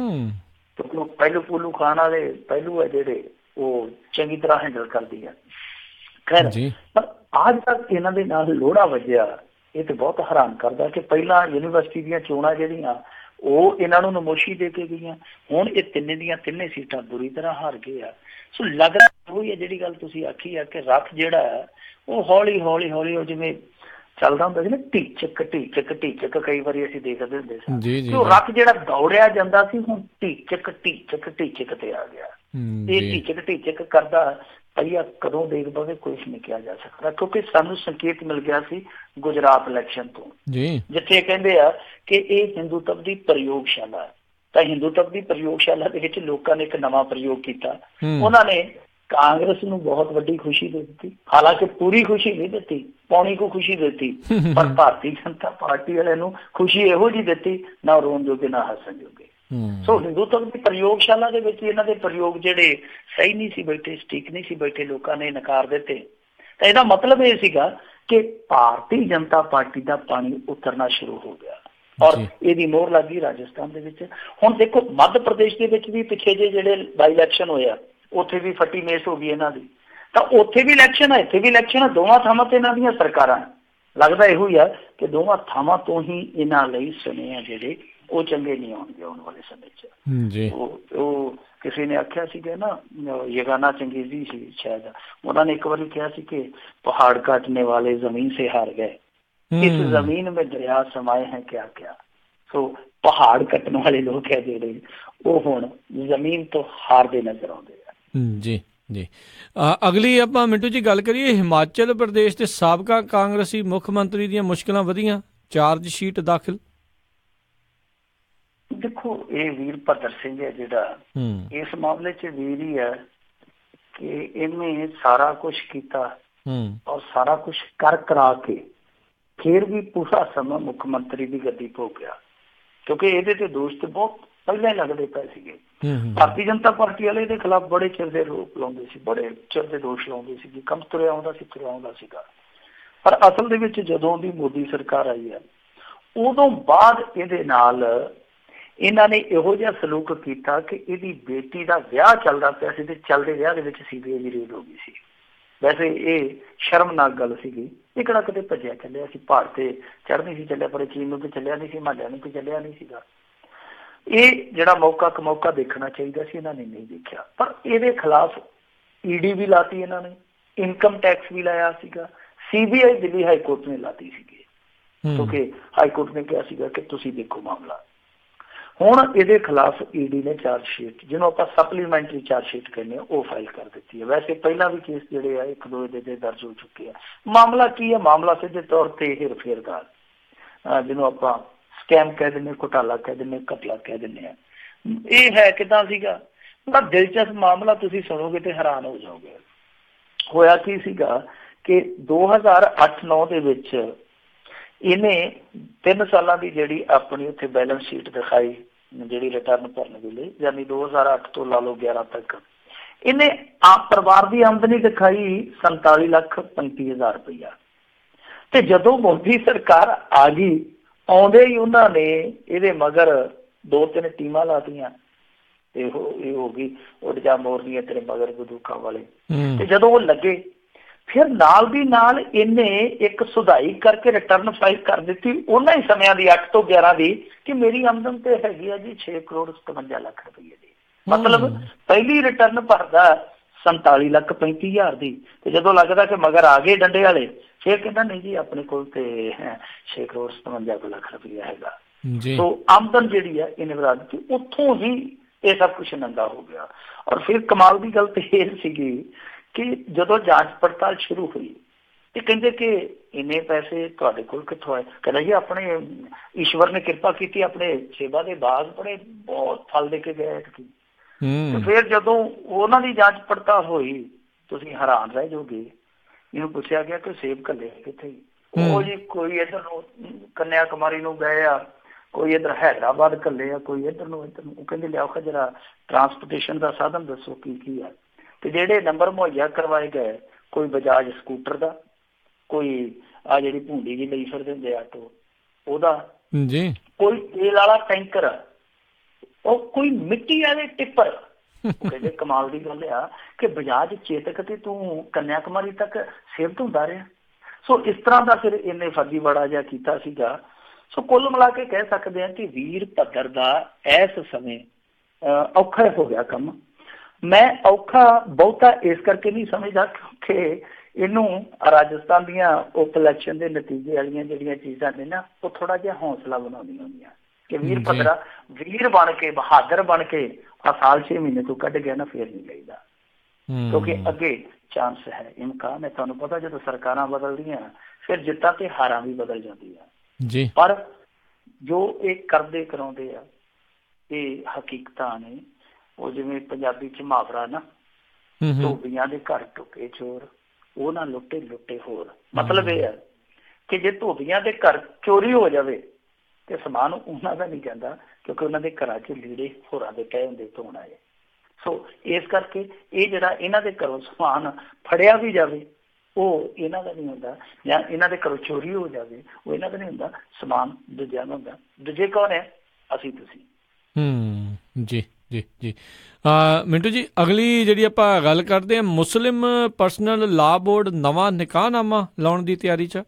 ਕਿਉਂਕਿ ਪਹਿਲੂ ਪੂਲੂ ਖਾਣ ਵਾਲੇ ਪਹਿਲੂ ਆ ਜਿਹੜੇ, ਉਹ ਚੰਗੀ ਤਰ੍ਹਾਂ ਹੈਂਡਲ ਕਰਦੀ ਆ। ਖੈਰ, ਪਰ ਅੱਜ ਤੱਕ ਇਹਨਾਂ ਦੇ ਨਾਲ ਲੋੜਾ ਵੱਜਿਆ, ਇਹ ਤੇ ਬਹੁਤ ਹੈਰਾਨ ਕਰਦਾ ਕਿ ਪਹਿਲਾਂ ਯੂਨੀਵਰਸਿਟੀ ਦੀਆਂ ਚੋਣਾਂ ਜਿਹੜੀਆਂ ਉਹ ਇਹਨਾਂ ਨੂੰ ਨਮੋਸ਼ੀ ਦੇ ਕੇ ਗਈਆਂ। ਹੁਣ ਇਹ ਤਿੰਨੇ ਦੀਆਂ ਤਿੰਨੇ ਸੀਟਾਂ ਬੁਰੀ ਤਰ੍ਹਾਂ ਹਾਰ ਗਏ ਆ। ਸੋ ਲੱਗਦਾ ਉਹੀ ਹੈ ਜਿਹੜੀ ਗੱਲ ਤੁਸੀਂ ਆਖੀ ਆ ਕਿ ਰੱਥ ਜਿਹੜਾ ਹੈ ਉਹ ਹੌਲੀ ਹੌਲੀ ਹੌਲੀ ਉਹ ਜਿਵੇਂ ਚੱਲਦਾ ਹੁੰਦਾ ਸੀ ਨਾ, ਢੀਚਕ ਢੀਚਕ ਢੀਚਕ ਕਈ ਵਾਰੀ ਅਸੀਂ ਦੇਖਦੇ ਹੁੰਦੇ ਸੀ, ਉਹ ਰੱਥ ਜਿਹੜਾ ਦੌੜਿਆ ਜਾਂਦਾ ਸੀ ਹੁਣ ਢੀਚਕ ਢੀਚਕ ਢੀਚਕ ਤੇ ਆ ਗਿਆ। ਇਹ ਢੀਚਕ ਢੀਚਕ ਕਰਦਾ ਭਈਆ ਕਦੋਂ ਦੇਖ ਪਵੇ ਕੁਛ ਨਹੀਂ ਕਿਹਾ ਜਾ ਸਕਦਾ, ਕਿਉਂਕਿ ਸਾਨੂੰ ਸੰਕੇਤ ਮਿਲ ਗਿਆ ਸੀ ਗੁਜਰਾਤ ਇਲੈਕਸ਼ਨ ਤੋਂ, ਜਿੱਥੇ ਕਹਿੰਦੇ ਆ ਕਿ ਇਹ ਹਿੰਦੂਤਵ ਦੀ ਪ੍ਰਯੋਗਸ਼ਾਲਾ ਹੈ। ਤਾਂ ਹਿੰਦੂਤਵ ਦੀ ਪ੍ਰਯੋਗਸ਼ਾਲਾ ਦੇ ਵਿੱਚ ਲੋਕਾਂ ਨੇ ਇੱਕ ਨਵਾਂ ਪ੍ਰਯੋਗ ਕੀਤਾ। ਉਹਨਾਂ ਨੇ ਕਾਂਗਰਸ ਨੂੰ ਬਹੁਤ ਵੱਡੀ ਖੁਸ਼ੀ ਦੇ ਦਿੱਤੀ, ਹਾਲਾਂਕਿ ਪੂਰੀ ਖੁਸ਼ੀ ਨਹੀਂ ਦਿੱਤੀ, ਪੌਣੀ ਕੁ ਖੁਸ਼ੀ ਦਿੱਤੀ, ਪਰ ਭਾਰਤੀ ਜਨਤਾ ਪਾਰਟੀ ਵਾਲਿਆਂ ਨੂੰ ਖੁਸ਼ੀ ਇਹੋ ਜਿਹੀ ਦਿੱਤੀ ਨਾ ਰੋਣ ਜੋਗੇ ਨਾ ਹੱਸਣ ਜੋਗੇ। ਸੋ ਹਿੰਦੂਤਵ ਦੀ ਪ੍ਰਯੋਗਸ਼ਾਲਾ ਦੇ ਵਿੱਚ ਇਹਨਾਂ ਦੇ ਪ੍ਰਯੋਗ ਜਿਹੜੇ ਸਹੀ ਨਹੀਂ ਸੀ ਬੈਠੇ, ਸਟੀਕ ਨਹੀਂ ਸੀ ਬੈਠੇ, ਲੋਕਾਂ ਨੇ ਨਕਾਰ ਦਿੱਤੇ। ਤਾਂ ਇਹਦਾ ਮਤਲਬ ਇਹ ਸੀਗਾ ਕਿ ਭਾਰਤੀ ਜਨਤਾ ਪਾਰਟੀ ਦਾ ਪਾਣੀ ਉਤਰਨਾ ਸ਼ੁਰੂ ਹੋ ਗਿਆ ਔਰ ਇਹਦੀ ਮੋਹਰ ਲੱਗ ਗਈ ਰਾਜਸਥਾਨ ਦੇ ਵਿੱਚ। ਹੁਣ ਦੇਖੋ ਮੱਧ ਪ੍ਰਦੇਸ਼ ਦੇ ਵਿੱਚ ਵੀ ਪਿੱਛੇ ਜੇ ਜਿਹੜੇ ਬਾਈ ਇਲੈਕਸ਼ਨ ਹੋਇਆ ਉੱਥੇ ਵੀ ਫੱਟੀ ਮੇਸ ਹੋ ਗਈ ਇਹਨਾਂ ਦੀ, ਤਾਂ ਉੱਥੇ ਵੀ ਇਲੈਕਸ਼ਨ ਹੈ ਇੱਥੇ ਵੀ ਇਲੈਕਸ਼ਨ ਹੈ, ਦੋਵਾਂ ਥਾਵਾਂ ਤੇ ਇਹਨਾਂ ਦੀਆਂ ਸਰਕਾਰਾਂ। ਲੱਗਦਾ ਇਹੋ ਹੀ ਆ ਕਿ ਦੋਵਾਂ ਥਾਵਾਂ ਤੋਂ ਹੀ ਇਹਨਾਂ ਲਈ ਸੁਣੇ ਆ ਜਿਹੜੇ ਉਹ ਚੰਗੇ ਨਹੀਂ ਆਉਣਗੇ ਆਉਣ ਵਾਲੇ ਸਮੇਂ 'ਚ। ਉਹ ਕਿਸੇ ਨੇ ਆਖਿਆ ਸੀਗਾ ਨਾ, ਯਗਾਨਾ ਚੰਗੇਜ਼ੀ ਸੀ ਸ਼ਾਇਦ, ਉਹਨਾਂ ਨੇ ਇੱਕ ਵਾਰੀ ਕਿਹਾ ਸੀ ਕਿ ਪਹਾੜ ਕਾਟਨੇ ਵਾਲੇ ਜ਼ਮੀਨ ਸੇ ਹਾਰ ਗਏ, ਇਸ ਜ਼ਮੀਨ ਮੇਂ ਦਰਿਆ ਸਮਾਏ ਹੈ ਕਿਆ ਕਿਆ। ਸੋ ਪਹਾੜ ਕੱਟਣ ਵਾਲੇ ਲੋਕ ਹੈ ਜਿਹੜੇ ਉਹ ਹੁਣ ਜ਼ਮੀਨ ਤੋਂ ਹਾਰਦੇ ਨਜ਼ਰ ਆਉਂਦੇ ਆ। ਜੀ ਜੀ ਅਗਲੀ ਆਪਾਂ ਮਿੰਟੂ ਜੀ ਗੱਲ ਕਰੀਏ ਹਿਮਾਚਲ ਪ੍ਰਦੇਸ਼ ਦੇ ਸਾਬਕਾ ਕਾਂਗਰਸੀ ਮੁੱਖ ਮੰਤਰੀ ਦੀਆਂ ਮੁਸ਼ਕਿਲਾਂ ਵਧੀਆਂ, ਚਾਰਜ ਸ਼ੀਟ ਦਾਖਲ। ਦੇਖੋ ਇਹ ਵੀਰ ਭੱਦਰ ਸਿੰਘ ਹੈ ਜਿਹੜਾ, ਇਸ ਮਾਮਲੇ 'ਚ ਵੀਰ ਹੀ ਹੈ ਕਿ ਇਹਨੇ ਸਾਰਾ ਕੁਛ ਕੀਤਾ ਔਰ ਸਾਰਾ ਕੁਛ ਕਰ ਕਰਾ ਕੇ ਫਿਰ ਵੀ ਪੂਰਾ ਸਮਾਂ ਮੁੱਖ ਮੰਤਰੀ ਦੀ ਗੱਦੀ ਭੋਗਿਆ, ਕਿਉਂਕਿ ਇਹਦੇ ਤੇ ਦੋਸ਼ ਤੇ ਬਹੁਤ ਪਹਿਲਾਂ ਹੀ ਲੱਗਦੇ ਪਏ ਸੀਗੇ। ਭਾਰਤੀ ਜਨਤਾ ਪਾਰਟੀ ਵਾਲੇ ਇਹਦੇ ਖਿਲਾਫ ਬੜੇ ਚਿਰ ਦੇ ਰੋਪ ਲਾਉਂਦੇ ਸੀ, ਬੜੇ ਚਿਰ ਦੇ ਦੋਸ਼ ਲਾਉਂਦੇ ਸੀ ਕਿ ਕੰਮ ਤੁਰਿਆ ਆਉਂਦਾ ਸੀ ਤੁਰਿਆ ਆਉਂਦਾ ਸੀਗਾ। ਪਰ ਅਸਲ ਦੇ ਵਿੱਚ ਜਦੋਂ ਦੀ ਮੋਦੀ ਸਰਕਾਰ ਆਈ ਹੈ ਉਦੋਂ ਬਾਅਦ ਇਹਦੇ ਨਾਲ ਇਹਨਾਂ ਨੇ ਇਹੋ ਜਿਹਾ ਸਲੂਕ ਕੀਤਾ ਕਿ ਇਹਦੀ ਬੇਟੀ ਦਾ ਵਿਆਹ ਚੱਲਦਾ ਪਿਆ ਸੀ ਤੇ ਚੱਲਦੇ ਵਿਆਹ ਦੇ ਵਿੱਚ ਸੀ ਬੀ ਆਈ ਦੀ ਰੇਡ ਹੋ ਗਈ ਸੀ। ਵੈਸੇ ਇਹ ਸ਼ਰਮਨਾਕ ਗੱਲ ਸੀਗੀ, ਇਹ ਕਿਹੜਾ ਕਿਤੇ ਭੱਜਿਆ ਚੱਲਿਆ ਸੀ, ਪਹਾੜ ਤੇ ਚੜ੍ਹ ਨਹੀਂ ਸੀ ਚੱਲਿਆ, ਪਰ ਚੀਨ ਨੂੰ ਤੇ ਚੱਲਿਆ ਨਹੀਂ ਸੀ, ਹਿਮਾਲਿਆ ਨੂੰ ਤੇ ਚੱਲਿਆ ਨਹੀਂ ਸੀਗਾ। ਇਹ ਜਿਹੜਾ ਮੌਕਾ ਕਮੌਕਾ ਦੇਖਣਾ ਚਾਹੀਦਾ ਸੀ ਇਹਨਾਂ ਨੇ ਨਹੀਂ ਦੇਖਿਆ। ਪਰ ਇਹਦੇ ਖਿਲਾਫ ਈ ਡੀ ਵੀ ਲਾਤੀ ਇਹਨਾਂ ਨੇ, ਇਨਕਮ ਟੈਕਸ ਵੀ ਲਾਇਆ ਸੀਗਾ, C B I Delhi high court ਨੇ ਲਾਤੀ ਸੀਗੀ, ਕਿਉਂਕਿ ਹਾਈ ਕੋਰਟ ਨੇ ਕਿਹਾ ਸੀਗਾ ਕਿ ਤੁਸੀਂ ਦੇਖੋ ਮਾਮਲਾ। ਹੁਣ ਇਹਦੇ ਖਿਲਾਫ ਈ ਡੀ ਨੇ ਚਾਰਜ ਸ਼ੀਟ, ਜਿਹਨੂੰ ਆਪਾਂ ਸਪਲੀਮੈਂਟਰੀ ਚਾਰਜ ਸ਼ੀਟ ਕਹਿੰਦੇ ਹਾਂ, ਉਹ ਫਾਈਲ ਕਰ ਦਿੱਤੀ ਹੈ। ਵੈਸੇ ਪਹਿਲਾਂ ਵੀ ਕੇਸ ਜਿਹੜੇ ਆ ਇੱਕ ਦੋ ਇਹਦੇ ਦਰਜ ਹੋ ਚੁੱਕੇ ਆ। ਮਾਮਲਾ ਕੀ ਹੈ? ਮਾਮਲਾ ਸਿੱਧੇ ਤੌਰ ਤੇ ਹੇਰ ਫੇਰ ਦਾ, ਜਿਹਨੂੰ ਆਪਾਂ ਸਕੈਮ ਕਹਿ ਦਿੰਦੇ, ਘੁਟਾਲਾ ਕਹਿ ਦਿੰਦੇ, ਘਪਲਾ ਕਹਿ ਦਿੰਦੇ ਆ। ਇਹ ਹੈ ਕਿੱਦਾਂ ਸੀਗਾ, ਬੜਾ ਦਿਲਚਸਪ ਮਾਮਲਾ, ਤੁਸੀਂ ਸੁਣੋਗੇ ਤੇ ਹੈਰਾਨ ਹੋ ਜਾਓਗੇ। ਹੋਇਆ ਕੀ ਸੀਗਾ ਕਿ ਦੋ ਹਜ਼ਾਰ ਅੱਠ ਨੌ ਦੇ ਵਿੱਚ ਇਹਨੇ ਤਿੰਨ ਸਾਲਾਂ ਦੀ ਜਿਹੜੀ ਆਪਣੀ ਉੱਥੇ ਬੈਲੈਂਸ ਸ਼ੀਟ ਦਿਖਾਈ, ਜਿਹੜੀ ਰਿਟਰਨ ਭਰਨ ਵੇਲੇ, ਯਾਨੀ ਦੋ ਹਜ਼ਾਰ ਅੱਠ ਤੋਂ ਲਾ ਲਓ ਗਿਆਰਾਂ ਤੱਕ, ਇਹਨੇ ਆਪ ਪਰਿਵਾਰ ਦੀ ਆਮਦਨੀ ਦਿਖਾਈ ਸੰਤਾਲੀ ਲੱਖ ਪੈਂਤੀ ਹਜ਼ਾਰ ਰੁਪਈਆ। ਤੇ ਜਦੋਂ ਮੋਦੀ ਸਰਕਾਰ ਆ ਗਈ, ਆਉਂਦੇ ਹੀ ਉਹਨਾਂ ਨੇ ਇਹਦੇ ਮਗਰ ਦੋ ਤਿੰਨ ਟੀਮਾਂ ਲਾਤੀਆਂ ਤੇ ਇਹ ਹੋ ਗਈ ਉੱਡ ਜਾ ਮੋਰ ਦੀਆਂ ਤੇਰੇ ਮਗਰ ਬੰਦੂਕਾਂ ਵਾਲੇ। ਤੇ ਜਦੋਂ ਉਹ ਲੱਗੇ ਫਿਰ ਨਾਲ ਦੀ ਨਾਲ ਇਹਨੇ ਇੱਕ ਸੁਧਾਈ ਕਰਕੇ ਰਿਟਰਨ ਫਾਈਲ ਕਰ ਦਿੱਤੀ ਉਹਨਾਂ ਹੀ ਸਮਿਆਂ ਦੀ, ਅੱਠ ਤੋਂ ਗਿਆਰਾਂ ਦੀ, ਕਿ ਮੇਰੀ ਆਮਦਨ ਤੇ ਹੈਗੀ ਆ ਜੀ ਛੇ ਕਰੋੜ ਸਤਵੰਜਾ ਲੱਖ ਰੁਪਈਏ ਦੀ। ਮਤਲਬ ਪਹਿਲੀ ਰਿਟਰਨ ਭਰਦਾ ਸੰਤਾਲੀ ਲੱਖ ਪੈਂਤੀ ਹਜ਼ਾਰ ਦੀ, ਤੇ ਜਦੋਂ ਲੱਗਦਾ ਕਿ ਮਗਰ ਆ ਗਏ ਡੰਡੇ ਵਾਲੇ, ਫਿਰ ਕਹਿੰਦਾ ਨਹੀਂ ਜੀ ਆਪਣੇ ਕੋਲ ਤੇ ਛੇ ਕਰੋੜ ਸਤਵੰਜਾ ਲੱਖ ਰੁਪਈਆ ਹੈਗਾ। ਸੋ ਆਮਦਨ ਜਿਹੜੀ ਆ ਇਹਨੇ ਵਧਾ ਦਿੱਤੀ, ਉੱਥੋਂ ਹੀ ਇਹ ਸਭ ਕੁਛ ਨੰਗਾ ਹੋ ਗਿਆ। ਔਰ ਫਿਰ ਕਮਾਲ ਦੀ ਗੱਲ ਤੇ ਇਹ ਸੀਗੀ ਕਿ ਜਦੋਂ ਜਾਂਚ ਪੜਤਾਲ ਸ਼ੁਰੂ ਹੋਈ ਤੇ ਕਹਿੰਦੇ ਕਿ ਇੰਨੇ ਪੈਸੇ ਤੁਹਾਡੇ ਕੋਲ ਕਿੱਥੋਂ ਆਏ? ਕਹਿੰਦਾ ਜੀ ਆਪਣੇ ਈਸ਼ਵਰ ਨੇ ਕਿਰਪਾ ਕੀਤੀ, ਆਪਣੇ ਸੇਵਾ ਦੇ ਬਾਗ ਬੜੇ ਬਹੁਤ ਫਲ ਦੇ ਕੇ ਗਏ। ਤੇ ਫਿਰ ਜਦੋਂ ਉਹਨਾਂ ਦੀ ਜਾਂਚ ਪੜਤਾਲ ਹੋਈ ਤੁਸੀਂ ਹੈਰਾਨ ਰਹਿ ਜਾਓਗੇ। ਇਹਨੂੰ ਪੁੱਛਿਆ ਗਿਆ ਕਿ ਸੇਬ ਘੱਲੇ ਕਿੱਥੇ? ਉਹ ਜੀ ਕੋਈ ਇੱਧਰ ਨੂੰ ਕੰਨਿਆ ਕੁਮਾਰੀ ਨੂੰ ਗਏ ਆ, ਕੋਈ ਇੱਧਰ ਹੈਦਰਾਬਾਦ ਘੱਲੇ ਆ, ਕੋਈ ਇੱਧਰ ਨੂੰ ਇੱਧਰ ਨੂੰ। ਉਹ ਕਹਿੰਦੇ ਲਿਆਓ ਜਰਾ ਟਰਾਂਸਪੋਰਟੇਸ਼ਨ ਦਾ ਸਾਧਨ ਦੱਸੋ ਕੀ ਕੀ ਆ। ਤੇ ਜਿਹੜੇ ਨੰਬਰ ਮੁਹੱਈਆ ਕਰਵਾਏ ਗਏ, ਕੋਈ ਬਜਾਜ ਸਕੂਟਰ ਦਾ, ਕੋਈ ਆ ਜਿਹੜੀ ਭੂੰਡੀ ਜੀ ਲਈ ਫਿਰਦੇ ਹੁੰਦੇ ਆਟੋ ਉਹਦਾ, ਕੋਈ ਤੇਲ ਵਾਲਾ ਟੈਂਕਰ, ਉਹ ਕੋਈ ਮਿੱਟੀ ਵਾਲੇ ਟਿੱਪਰ। ਉਹ ਕਹਿੰਦੇ ਕਮਾਲ ਦੀ ਗੱਲ ਆ ਕਿ ਬਜਾਜ ਚੇਤਕ ਤੇ ਤੂੰ ਕੰਨਿਆ ਕੁਮਾਰੀ ਤੱਕ ਸੇਬ ਧੁੰਦਾ ਰਿਹਾ। ਸੋ ਇਸ ਤਰ੍ਹਾਂ ਦਾ ਫਿਰ ਇਹਨੇ ਫਰਜ਼ੀਵਾੜਾ ਜਿਹਾ ਕੀਤਾ ਸੀਗਾ। ਸੋ ਕੁੱਲ ਮਿਲਾ ਕੇ ਕਹਿ ਸਕਦੇ ਹਾਂ ਕਿ ਵੀਰ ਭੱਦਰ ਦਾ ਇਸ ਸਮੇਂ ਔਖਾ ਹੋ ਗਿਆ ਕੰਮ। ਮੈਂ ਔਖਾ ਬਹੁਤਾ ਇਸ ਕਰਕੇ ਨਹੀਂ ਸਮਝਦਾ ਕਿਉਂਕਿ ਇਹਨੂੰ ਰਾਜਸਥਾਨ ਦੀਆਂ ਉਪ ਇਲੈਕਸ਼ਨ ਦੇ ਨਤੀਜੇ ਵਾਲੀਆਂ ਜਿਹੜੀਆਂ ਚੀਜ਼ਾਂ ਨੇ ਨਾ, ਉਹ ਥੋੜਾ ਜਿਹਾ ਹੌਸਲਾ ਬਣਾਉਂਦੀਆਂ ਹੁੰਦੀਆਂ ਕਿ ਵੀਰ ਭੱਦਰਾ ਵੀਰ ਬਣ ਕੇ, ਬਹਾਦਰ ਬਣ ਕੇ ਆ ਸਾਲ ਛੇ ਮਹੀਨੇ ਤੋਂ ਕੱਢ ਗਿਆ ਨਾ, ਫੇਰ ਨਹੀਂ ਲਈਦਾ। ਕਿਉਂਕਿ ਅੱਗੇ ਚਾਂਸ ਹੈ, ਇਮਕਾਨ ਹੈ। ਤੁਹਾਨੂੰ ਪਤਾ ਜਦੋਂ ਸਰਕਾਰਾਂ ਬਦਲਦੀਆਂ ਫਿਰ ਜਿੱਤਾਂ ਤੇ ਹਾਰਾਂ ਵੀ ਬਦਲ ਜਾਂਦੀਆਂ। ਪਰ ਜੋ ਇਹ ਕਰਦੇ ਕਰਾਉਂਦੇ ਆ, ਇਹ ਹਕੀਕਤਾਂ ਨੇ। ਉਹ ਜਿਵੇਂ ਪੰਜਾਬੀ ਚ ਮੁਹਾਵਰਾ ਨਾ, ਧੋਬੀਆਂ ਦੇ ਘਰ ਟੁੱਕੇ ਚੋਰ, ਉਹ ਨਾ ਲੁੱਟੇ ਲੁੱਟੇ ਹੋਰ। ਮਤਲਬ ਇਹ ਹੈ ਕਿ ਜੇ ਧੋਬੀਆਂ ਦੇ ਘਰ ਚੋਰੀ ਹੋ ਜਾਵੇ ਤੇ ਸਮਾਨ ਉਹਨਾਂ ਦਾ ਨਹੀਂ ਜਾਂਦਾ, ਕਿਉਂਕਿ ਉਹਨਾਂ ਦੇ ਘਰਾਂ ਚ ਲੀੜੇ ਹੋਰਾਂ ਦੇ ਪਏ ਹੁੰਦੇ ਧੋਣ ਆਏ। ਸੋ ਇਸ ਕਰਕੇ ਇਹ ਜਿਹੜਾ ਇਹਨਾਂ ਦੇ ਘਰੋਂ ਸਮਾਨ ਫੜਿਆ ਵੀ ਜਾਵੇ ਉਹ ਇਹਨਾਂ ਦਾ ਨਹੀਂ ਹੁੰਦਾ, ਜਾਂ ਇਹਨਾਂ ਦੇ ਘਰੋਂ ਚੋਰੀ ਹੋ ਜਾਵੇ ਉਹ ਇਹਨਾਂ ਦਾ ਨਹੀਂ ਹੁੰਦਾ, ਸਮਾਨ ਦੂਜਿਆਂ ਦਾ ਹੁੰਦਾ। ਦੂਜੇ ਕੌਣ ਹੈ? ਅਸੀਂ ਤੁਸੀਂ। ਹੂੰ ਜੀ ਜੀ ਜੀ ਮਿੰਟੂ ਜੀ, ਅਗਲੀ ਜਿਹੜੀ ਆਪਾਂ ਗੱਲ ਕਰਦੇ ਹਾਂ, ਮੁਸਲਿਮ ਪਰਸਨਲ ਲਾ ਬੋਰਡ ਨਵਾਂ ਨਿਕਾਹਨਾਮਾ ਲਾਉਣ ਦੀ ਤਿਆਰੀ 'ਚ।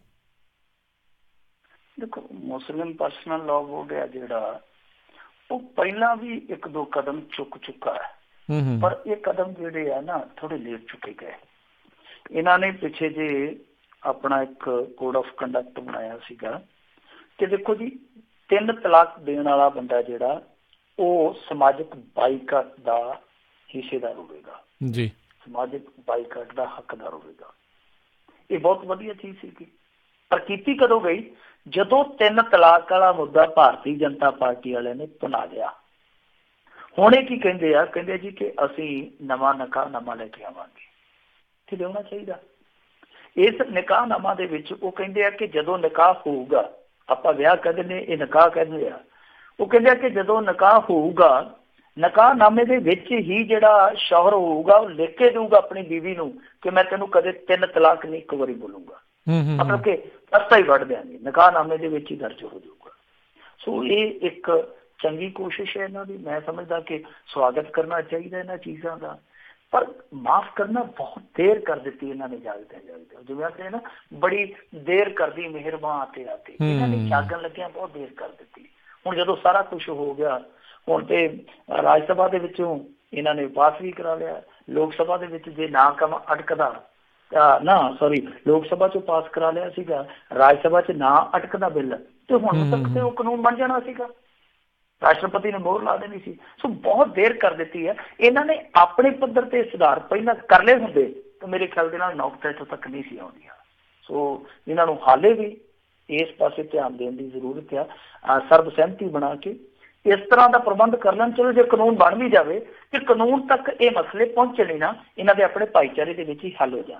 ਦੇਖੋ, ਮੁਸਲਿਮ ਪਰਸਨਲ ਲਾ ਬੋਰਡ ਹੈ ਜਿਹੜਾ, ਉਹ ਪਹਿਲਾਂ ਵੀ ਇੱਕ ਦੋ ਕਦਮ ਚੁੱਕ ਚੁੱਕਾ ਹੈ, ਪਰ ਇਹ ਕਦਮ ਜਿਹੜੇ ਆ ਨਾ ਥੋੜੇ ਲੇਟ ਚੁੱਕੇ ਗਏ। ਇਹਨਾਂ ਨੇ ਪਿੱਛੇ ਜੇ ਆਪਣਾ ਇੱਕ ਕੋਡ ਆਫ ਕੰਡਕਟ ਬਣਾਇਆ ਸੀਗਾ ਕਿ ਦੇਖੋ ਜੀ, ਤਿੰਨ ਤਲਾਕ ਦੇਣ ਵਾਲਾ ਬੰਦਾ ਜਿਹੜਾ ਉਹ ਸਮਾਜਿਕ ਬਾਈਕਾਟ ਦਾ ਹਿੱਸੇਦਾਰ ਹੋਵੇਗਾ ਜੀ, ਸਮਾਜਿਕ ਬਾਈਕਾਟ ਦਾ ਹੱਕਦਾਰ ਹੋਵੇਗਾ। ਇਹ ਬਹੁਤ ਵਧੀਆ ਚੀਜ਼ ਸੀਗੀ, ਪਰ ਕੀਤੀ ਕਦੋਂ ਗਈ? ਜਦੋਂ ਤਿੰਨ ਤਲਾਕ ਵਾਲਾ ਮੁੱਦਾ ਭਾਰਤੀ ਜਨਤਾ ਪਾਰਟੀ ਵਾਲਿਆਂ ਨੇ ਬਣਾ ਲਿਆ। ਹੁਣ ਇਹ ਕੀ ਕਹਿੰਦੇ ਆ? ਕਹਿੰਦੇ ਜੀ ਕਿ ਅਸੀਂ ਨਵਾਂ ਨਿਕਾਹਨਾਮਾ ਲੈ ਕੇ ਆਵਾਂਗੇ। ਤੇ ਲਿਆਉਣਾ ਚਾਹੀਦਾ। ਇਸ ਨਿਕਾਹਨਾਮਾ ਦੇ ਵਿੱਚ ਉਹ ਕਹਿੰਦੇ ਆ ਕਿ ਜਦੋਂ ਨਿਕਾਹ ਹੋਊਗਾ, ਆਪਾਂ ਵਿਆਹ ਕਹਿੰਦੇ ਨੇ, ਇਹ ਨਿਕਾਹ ਕਹਿੰਦੇ ਆ। ਉਹ ਕਹਿੰਦੇ ਆ ਕਿ ਜਦੋਂ ਨਿਕਾਹ ਹੋਊਗਾ, ਨਿਕਾਹਨਾਮੇ ਦੇ ਵਿੱਚ ਹੀ ਜਿਹੜਾ ਸ਼ੌਹਰ ਹੋਊਗਾ ਉਹ ਲਿਖ ਕੇ ਦੇਊਗਾ ਆਪਣੀ ਬੀਵੀ ਨੂੰ ਕਿ ਮੈਂ ਤੈਨੂੰ ਕਦੇ ਤਿੰਨ ਤਲਾਕ ਨਹੀਂ ਇੱਕ ਵਾਰੀ ਬੋਲੂੰਗਾ। ਮਤਲਬ ਕਿ ਰਸਤਾ ਹੀ ਵੱਢ ਦਿਆਂਗੇ, ਨਿਕਾਹਨਾਮੇ ਦੇ ਵਿੱਚ ਹੀ ਦਰਜ ਹੋ ਜਾਊਗਾ। ਸੋ ਇਹ ਇੱਕ ਚੰਗੀ ਕੋਸ਼ਿਸ਼ ਹੈ ਇਹਨਾਂ ਦੀ। ਮੈਂ ਸਮਝਦਾ ਕਿ ਸਵਾਗਤ ਕਰਨਾ ਚਾਹੀਦਾ ਇਹਨਾਂ ਚੀਜ਼ਾਂ ਦਾ, ਪਰ ਮਾਫ਼ ਕਰਨਾ ਬਹੁਤ ਦੇਰ ਕਰ ਦਿੱਤੀ ਇਹਨਾਂ ਨੇ। ਜਾਗਦੇ ਜਾਗਦੇ ਜਿਵੇਂ ਆਖਦੇ ਨਾ, ਬੜੀ ਦੇਰ ਕਰਦੀ ਮਿਹਰਬਾਨ ਤੇ ਆਤੇ, ਇਹਨਾਂ ਨੇ ਜਾਗਣ ਲੱਗਿਆ ਬਹੁਤ ਦੇਰ ਕਰ ਦਿੱਤੀ। ਹੁਣ ਜਦੋਂ ਸਾਰਾ ਕੁਛ ਹੋ ਗਿਆ, ਹੁਣ ਤੇ ਰਾਜ ਸਭਾ ਦੇ ਵਿੱਚੋਂ ਇਹਨਾਂ ਨੇ ਪਾਸ ਵੀ ਕਰਾ ਲਿਆ। ਲੋਕ ਸਭਾ ਦੇ ਵਿੱਚ ਜੇ ਨਾ ਕੰਮ ਅਟਕਦਾ ਨਾ, ਸੋਰੀ ਲੋਕ ਸਭਾ ਚੋਂ ਪਾਸ ਕਰਾ ਲਿਆ ਸੀਗਾ, ਰਾਜ ਸਭਾ ਚ ਨਾ ਅਟਕਦਾ ਬਿੱਲ ਤੇ ਹੁਣ ਤੱਕ ਤੇ ਉਹ ਕਾਨੂੰਨ ਬਣ ਜਾਣਾ ਸੀਗਾ, ਰਾਸ਼ਟਰਪਤੀ ਨੇ ਮੋਹਰ ਲਾ ਦੇਣੀ ਸੀ। ਸੋ ਬਹੁਤ ਦੇਰ ਕਰ ਦਿੱਤੀ ਹੈ ਇਹਨਾਂ ਨੇ। ਆਪਣੇ ਪੱਧਰ ਤੇ ਸੁਧਾਰ ਪਹਿਲਾਂ ਕਰ ਲਏ ਹੁੰਦੇ ਤਾਂ ਮੇਰੇ ਖਿਆਲ ਦੇ ਨਾਲ ਨੌਕਤਾਂ ਇੱਥੋਂ ਤੱਕ ਨਹੀਂ ਸੀ ਆਉਂਦੀਆਂ। ਸੋ ਇਹਨਾਂ ਨੂੰ ਹਾਲੇ ਵੀ ਇਸ ਪਾਸੇ ਧਿਆਨ ਦੇਣ ਦੀ ਜ਼ਰੂਰਤ ਆ। ਸਰਬ ਸਹਿਮਤੀ ਬਣਾ ਕੇ ਇਸ ਤਰ੍ਹਾਂ ਦਾ ਪ੍ਰਬੰਧ ਕਰ ਲੈਣ। ਚਲੋ ਜੇ ਕਾਨੂੰਨ ਬਣ ਵੀ ਜਾਵੇ ਕਿ ਕਾਨੂੰਨ ਤੱਕ ਇਹ ਮਸਲੇ ਪਹੁੰਚੇ ਨਹੀਂ ਨਾ, ਇਹਨਾਂ ਦੇ ਆਪਣੇ ਭਾਈਚਾਰੇ ਦੇ ਵਿੱਚ ਹੀ ਹੱਲ ਹੋ ਜਾਣ।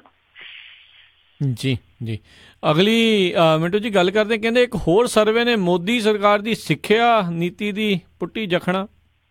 ਜੀ ਜੀ ਅਗਲੀ ਮਿੰਟੂ ਜੀ ਗੱਲ ਕਰਦੇ, ਕਹਿੰਦੇ ਇੱਕ ਹੋਰ ਸਰਵੇ ਨੇ ਮੋਦੀ ਸਰਕਾਰ ਦੀ ਸਿੱਖਿਆ ਨੀਤੀ ਦੀ ਪੁੱਟੀ ਜਖਣਾ।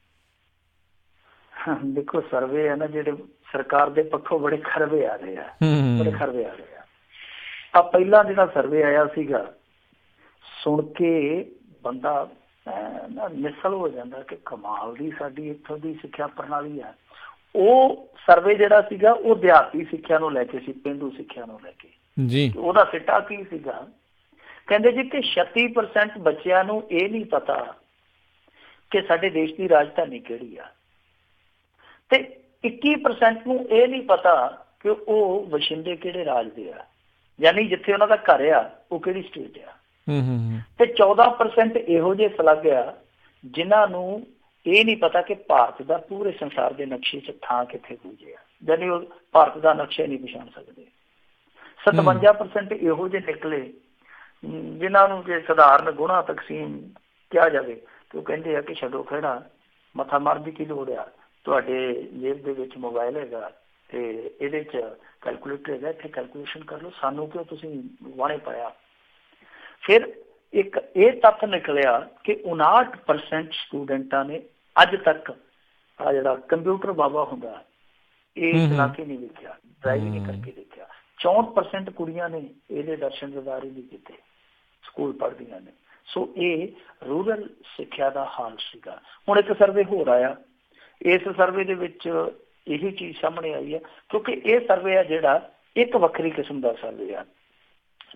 ਦੇਖੋ, ਸਰਵੇ ਹੈ ਨਾ ਜਿਹੜੇ ਸਰਕਾਰ ਦੇ ਪੱਖੋਂ ਬੜੇ ਖਰਵੇ ਆ ਰਹੇ ਆ, ਬੜੇ ਖਰਵੇ ਆ ਰਹੇ ਆ। ਆ ਪਹਿਲਾਂ ਜਿਹੜਾ ਸਰਵੇ ਆਇਆ ਸੀਗਾ, ਸੁਣ ਕੇ ਬੰਦਾ ਨਾ ਨਿਸਲ ਹੋ ਜਾਂਦਾ ਕਿ ਕਮਾਲ ਦੀ ਸਾਡੀ ਇੱਥੋਂ ਦੀ ਸਿੱਖਿਆ ਪ੍ਰਣਾਲੀ ਆ। ਉਹ ਸਰਵੇ ਜਿਹੜਾ ਸੀਗਾ ਉਹ ਦਿਹਾਤੀ ਸਿੱਖਿਆ ਨੂੰ ਲੈ ਕੇ ਸੀ, ਪੇਂਡੂ ਸਿੱਖਿਆ ਨੂੰ ਲੈ ਕੇ ਜੀ। ਉਹਦਾ ਸਿੱਟਾ ਕੀ ਸੀਗਾ? ਕਹਿੰਦੇ ਜੀ ਕਿ ਛੱਤੀ ਪਰਸੈਂਟ ਬੱਚਿਆਂ ਨੂੰ ਇਹ ਨਹੀਂ ਪਤਾ ਕਿ ਸਾਡੇ ਦੇਸ਼ ਦੀ ਰਾਜਧਾਨੀ ਕਿਹੜੀ ਆ, ਤੇ ਇੱਕੀ ਪਰਸੈਂਟ ਨੂੰ ਇਹ ਨਹੀਂ ਪਤਾ ਕਿ ਉਹ ਵਸ਼ਿੰਦੇ ਕਿਹੜੇ ਰਾਜ ਦੇ ਆ, ਯਾਨੀ ਜਿੱਥੇ ਉਹਨਾਂ ਦਾ ਘਰ ਆ ਉਹ ਕਿਹੜੀ ਸਟੇਟ ਆ। ਤੇ ਚੌਦਾਂ ਪਰਸੈਂਟ ਇਹੋ ਜਿਹੇ ਸਲੱਗ ਆ ਜਿਨ੍ਹਾਂ ਨੂੰ ਇਹ ਨਹੀਂ ਪਤਾ ਕਿ ਭਾਰਤ ਦਾ ਪੂਰੇ ਸੰਸਾਰ ਦੇ ਨਕਸ਼ੇ 'ਚ ਥਾਂ ਕਿੱਥੇ ਪੁੱਜਿਆ, ਯਾਨੀ ਉਹ ਭਾਰਤ ਦਾ ਨਕਸ਼ਾ ਨਹੀਂ ਪਛਾਣ ਸਕਦੇ। ਸਤਵੰਜਾ ਪਰਸੈਂਟ ਇਹੋ ਜਿਹੇ ਨਿਕਲੇ ਜਿਨ੍ਹਾਂ ਨੂੰ ਜੇ ਸਧਾਰਨ ਗੁਣਾ ਤਕਸੀਮ ਕਿਹਾ ਜਾਵੇ ਤੇ ਉਹ ਕਹਿੰਦੇ ਆ ਕਿ ਛੱਡੋ ਖਹਿੜਾ, ਮੱਥਾ ਮਾਰਨ ਦੀ ਕੀ ਲੋੜ ਆ, ਤੁਹਾਡੇ ਜੇਬ ਦੇ ਵਿੱਚ ਮੋਬਾਈਲ ਹੈਗਾ ਤੇ ਇਹਦੇ 'ਚ ਕੈਲਕੂਲੇਟਰ ਹੈਗਾ, ਇੱਥੇ ਕੈਲਕੂਲੇਸ਼ਨ ਕਰ ਲਓ, ਸਾਨੂੰ ਕਿਉਂ ਤੁਸੀਂ ਵਾਹਣੇ ਪਾਇਆ। ਫਿਰ ਇੱਕ ਇਹ ਤੱਥ ਨਿਕਲਿਆ ਕਿ ਉਨਾਹਠ ਪਰਸੈਂਟ ਸਟੂਡੈਂਟਾਂ ਨੇ ਅੱਜ ਤੱਕ ਆ ਜਿਹੜਾ ਕੰਪਿਊਟਰ ਬਾਬਾ ਹੁੰਦਾ ਇਹ ਚਲਾ ਕੇ ਨਹੀਂ ਦੇਖਿਆ, ਡਰਾਈਵ ਨਹੀਂ ਕਰਕੇ ਦੇਖਿਆ। ਚੌਂਹਠ ਪਰਸੈਂਟ ਕੁੜੀਆਂ ਨੇ ਇਹਦੇ ਦਰਸ਼ਨ ਦਿਦਾਰ ਹੀ ਨਹੀਂ ਕੀਤੇ, ਸਕੂਲ ਪੜ੍ਹਦੀਆਂ ਨੇ। ਸੋ ਇਹ ਰੂਰਲ ਸਿੱਖਿਆ ਦਾ ਹਾਲ ਸੀਗਾ। ਹੁਣ ਇੱਕ ਸਰਵੇ ਹੋਰ ਆਇਆ, ਇਸ ਸਰਵੇ ਦੇ ਵਿੱਚ ਇਹੀ ਚੀਜ਼ ਸਾਹਮਣੇ ਆਈ ਹੈ, ਕਿਉਂਕਿ ਇਹ ਸਰਵੇ ਆ ਜਿਹੜਾ ਇੱਕ ਵੱਖਰੀ ਕਿਸਮ ਦਾ ਸਰਵੇ ਆ।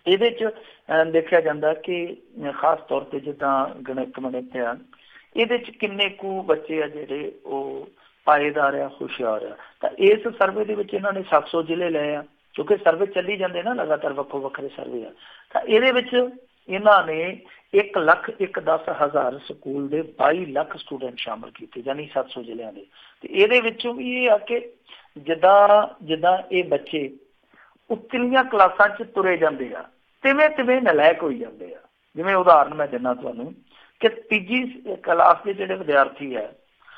ਇਹਦੇ 'ਚ ਦੇਖਿਆ ਜਾਂਦਾ ਕਿ ਖਾਸ ਤੌਰ 'ਤੇ ਜਿੱਦਾਂ ਗਣਿਤ ਗਣਿਤ ਆ, ਇਹਦੇ 'ਚ ਕਿੰਨੇ ਕੁ ਬੱਚੇ ਆ ਜਿਹੜੇ ਉਹ ਪਾਏਦਾਰ ਆ, ਹੁਸ਼ਿਆਰ ਆ। ਤਾਂ ਇਸ ਸਰਵੇ ਦੇ ਵਿੱਚ ਇਹਨਾਂ ਨੇ ਸੱਤ ਸੌ ਜ਼ਿਲ੍ਹੇ ਲਏ ਆ, ਕਿਉਂਕਿ ਸਰਵੇ ਚੱਲੀ ਜਾਂਦੇ ਨਾ ਲਗਾਤਾਰ, ਵੱਖੋ ਵੱਖਰੇ ਸਰਵੇ ਆ। ਤਾਂ ਇਹਦੇ ਵਿੱਚ ਇਹਨਾਂ ਨੇ ਇੱਕ ਲੱਖ ਇੱਕ ਦਸ ਹਜ਼ਾਰ ਸਕੂਲ ਦੇ ਬਾਈ ਲੱਖ ਸਟੂਡੈਂਟ ਸ਼ਾਮਲ ਕੀਤੇ, ਯਾਨੀ ਸੱਤ ਸੌ ਜ਼ਿਲ੍ਹਿਆਂ ਦੇ। ਤੇ ਇਹਦੇ ਵਿੱਚੋਂ ਵੀ ਇਹ ਆ ਕਿ ਜਿੱਦਾਂ ਜਿੱਦਾਂ ਇਹ ਬੱਚੇ ਉਤਲੀਆਂ ਕਲਾਸਾਂ 'ਚ ਤੁਰੇ ਜਾਂਦੇ ਆ, ਤਿਵੇਂ ਤਿਵੇਂ ਨਲਾਇਕ ਹੋਈ ਜਾਂਦੇ ਆ। ਜਿਵੇਂ ਉਦਾਹਰਨ ਮੈਂ ਦਿੰਦਾ ਤੁਹਾਨੂੰ ਕਿ ਤੀਜੀ ਕਲਾਸ ਦੇ ਜਿਹੜੇ ਵਿਦਿਆਰਥੀ ਹੈ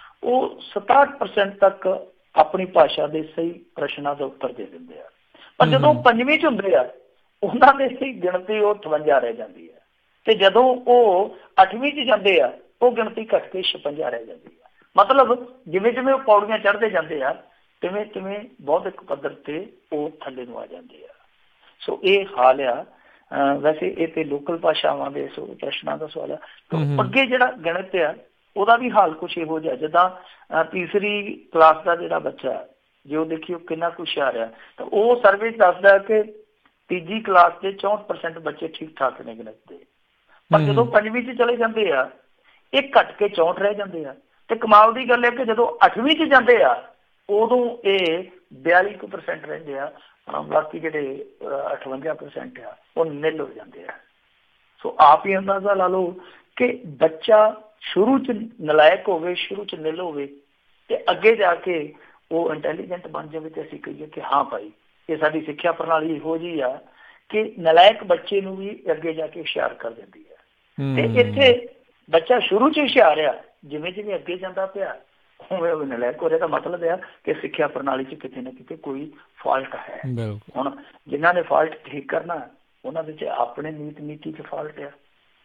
ਉਹ ਸਤਾਹਠ ਪਰਸੈਂਟ ਤੱਕ ਆਪਣੀ ਭਾਸ਼ਾ ਦੇ ਸਹੀ ਪ੍ਰਸ਼ਨਾਂ ਦਾ ਉੱਤਰ ਦੇ ਦਿੰਦੇ ਆ, ਪਰ ਜਦੋਂ ਪੰਜਵੀਂ 'ਚ ਹੁੰਦੇ ਆ ਉਹਨਾਂ ਦੇ ਸਹੀ ਗਿਣਤੀ ਉਹ ਅਠਵੰਜਾ ਰਹਿ ਜਾਂਦੀ ਹੈ। ਤੇ ਜਦੋਂ ਉਹ ਅੱਠਵੀਂ 'ਚ ਜਾਂਦੇ ਆ ਉਹ ਗਿਣਤੀ ਘੱਟ ਕੇ ਛਪੰਜਾ ਰਹਿ ਜਾਂਦੀ ਆ। ਮਤਲਬ ਜਿਵੇਂ ਜਿਵੇਂ ਉਹ ਪੌੜੀਆਂ ਚੜ੍ਹਦੇ ਜਾਂਦੇ ਆ ਤਿਵੇਂ ਤਿਵੇਂ ਬੌਧਿਕ ਪੱਧਰ ਤੇ ਉਹ ਥੱਲੇ ਨੂੰ ਆ ਜਾਂਦੇ ਆ। ਸੋ ਇਹ ਹਾਲ ਆ। ਵੈਸੇ ਇਹ ਤੇ ਲੋਕਲ ਭਾਸ਼ਾਵਾਂ ਦੇ ਪ੍ਰਸ਼ਨਾਂ ਦਾ ਸਵਾਲ ਆ। ਅੱਗੇ ਜਿਹੜਾ ਗਣਿਤ ਆ ਉਹਦਾ ਵੀ ਹਾਲ ਕੁਛ ਇਹੋ ਜਿਹਾ, ਜਿੱਦਾਂ ਤੀਸਰੀ ਕਲਾਸ ਦਾ ਜਿਹੜਾ ਬੱਚਾ ਜੇ ਉਹ ਦੇਖੀਏ ਉਹ ਕਿੰਨਾ ਕੁ ਹੁਸ਼ਿਆਰ ਆ, ਤਾਂ ਉਹ ਸਰਵੇ ਦੱਸਦਾ ਕਿ ਤੀਜੀ ਕਲਾਸ ਦੇ ਚੌਂਹਠ ਪਰਸੈਂਟ ਬੱਚੇ ਠੀਕ ਠਾਕ ਨੇ ਗਣਿਤ ਦੇ, ਪਰ ਜਦੋਂ ਪੰਜਵੀਂ 'ਚ ਚਲੇ ਜਾਂਦੇ ਆ ਇਹ ਘੱਟ ਕੇ ਚੌਂਹਠ ਰਹਿ ਜਾਂਦੇ ਆ। ਤੇ ਕਮਾਲ ਦੀ ਗੱਲ ਹੈ ਕਿ ਜਦੋਂ ਅੱਠਵੀਂ 'ਚ ਜਾਂਦੇ ਆ ਉਦੋਂ ਇਹ ਬਿਆਲੀ ਕੁ ਪਰਸੈਂਟ ਰਹਿੰਦੇ ਆ, ਬਾਕੀ ਜਿਹੜੇ ਅਠਵੰਜਾ ਪਰਸੈਂਟ ਆ ਉਹ ਨਿਲ ਹੋ ਜਾਂਦੇ ਆ। ਸੋ ਆਪ ਹੀ ਅੰਦਾਜ਼ਾ ਲਾ ਲਓ ਕਿ ਬੱਚਾ ਸ਼ੁਰੂ 'ਚ ਨਲਾਇਕ ਹੋਵੇ, ਸ਼ੁਰੂ 'ਚ ਨਿਲ ਹੋਵੇ ਤੇ ਅੱਗੇ ਜਾ ਕੇ ਉਹ ਇੰਟੈਲੀਜੈਂਟ ਬਣ ਜਾਵੇ ਤੇ ਅਸੀਂ ਕਹੀਏ ਕਿ ਹਾਂ ਭਾਈ ਇਹ ਸਾਡੀ ਸਿੱਖਿਆ ਪ੍ਰਣਾਲੀ ਇਹੋ ਜਿਹੀ ਆ ਕਿ ਨਲਾਇਕ ਬੱਚੇ ਨੂੰ ਵੀ ਅੱਗੇ ਜਾ ਕੇ ਹੁਸ਼ਿਆਰ ਕਰ ਦਿੰਦੀ ਹੈ। ਤੇ ਇੱਥੇ ਬੱਚਾ ਸ਼ੁਰੂ 'ਚ ਹੁਸ਼ਿਆਰ ਆ, ਜਿਵੇਂ ਜਿਵੇਂ ਅੱਗੇ ਜਾਂਦਾ ਪਿਆ ਉਵੇਂ ਉਵੇਂ ਨਲਾਇਕ ਹੋ ਰਿਹਾ। ਦਾ ਮਤਲਬ ਆ ਕਿ ਸਿੱਖਿਆ ਪ੍ਰਣਾਲੀ 'ਚ ਕਿਤੇ ਨਾ ਕਿਤੇ ਕੋਈ ਫਾਲਟ ਹੈ। ਹੁਣ ਜਿਨ੍ਹਾਂ ਨੇ ਫਾਲਟ ਠੀਕ ਕਰਨਾ ਉਹਨਾਂ ਵਿੱਚ ਆਪਣੇ ਨੀਤ ਨੀਤੀ 'ਚ ਫਾਲਟ ਆ।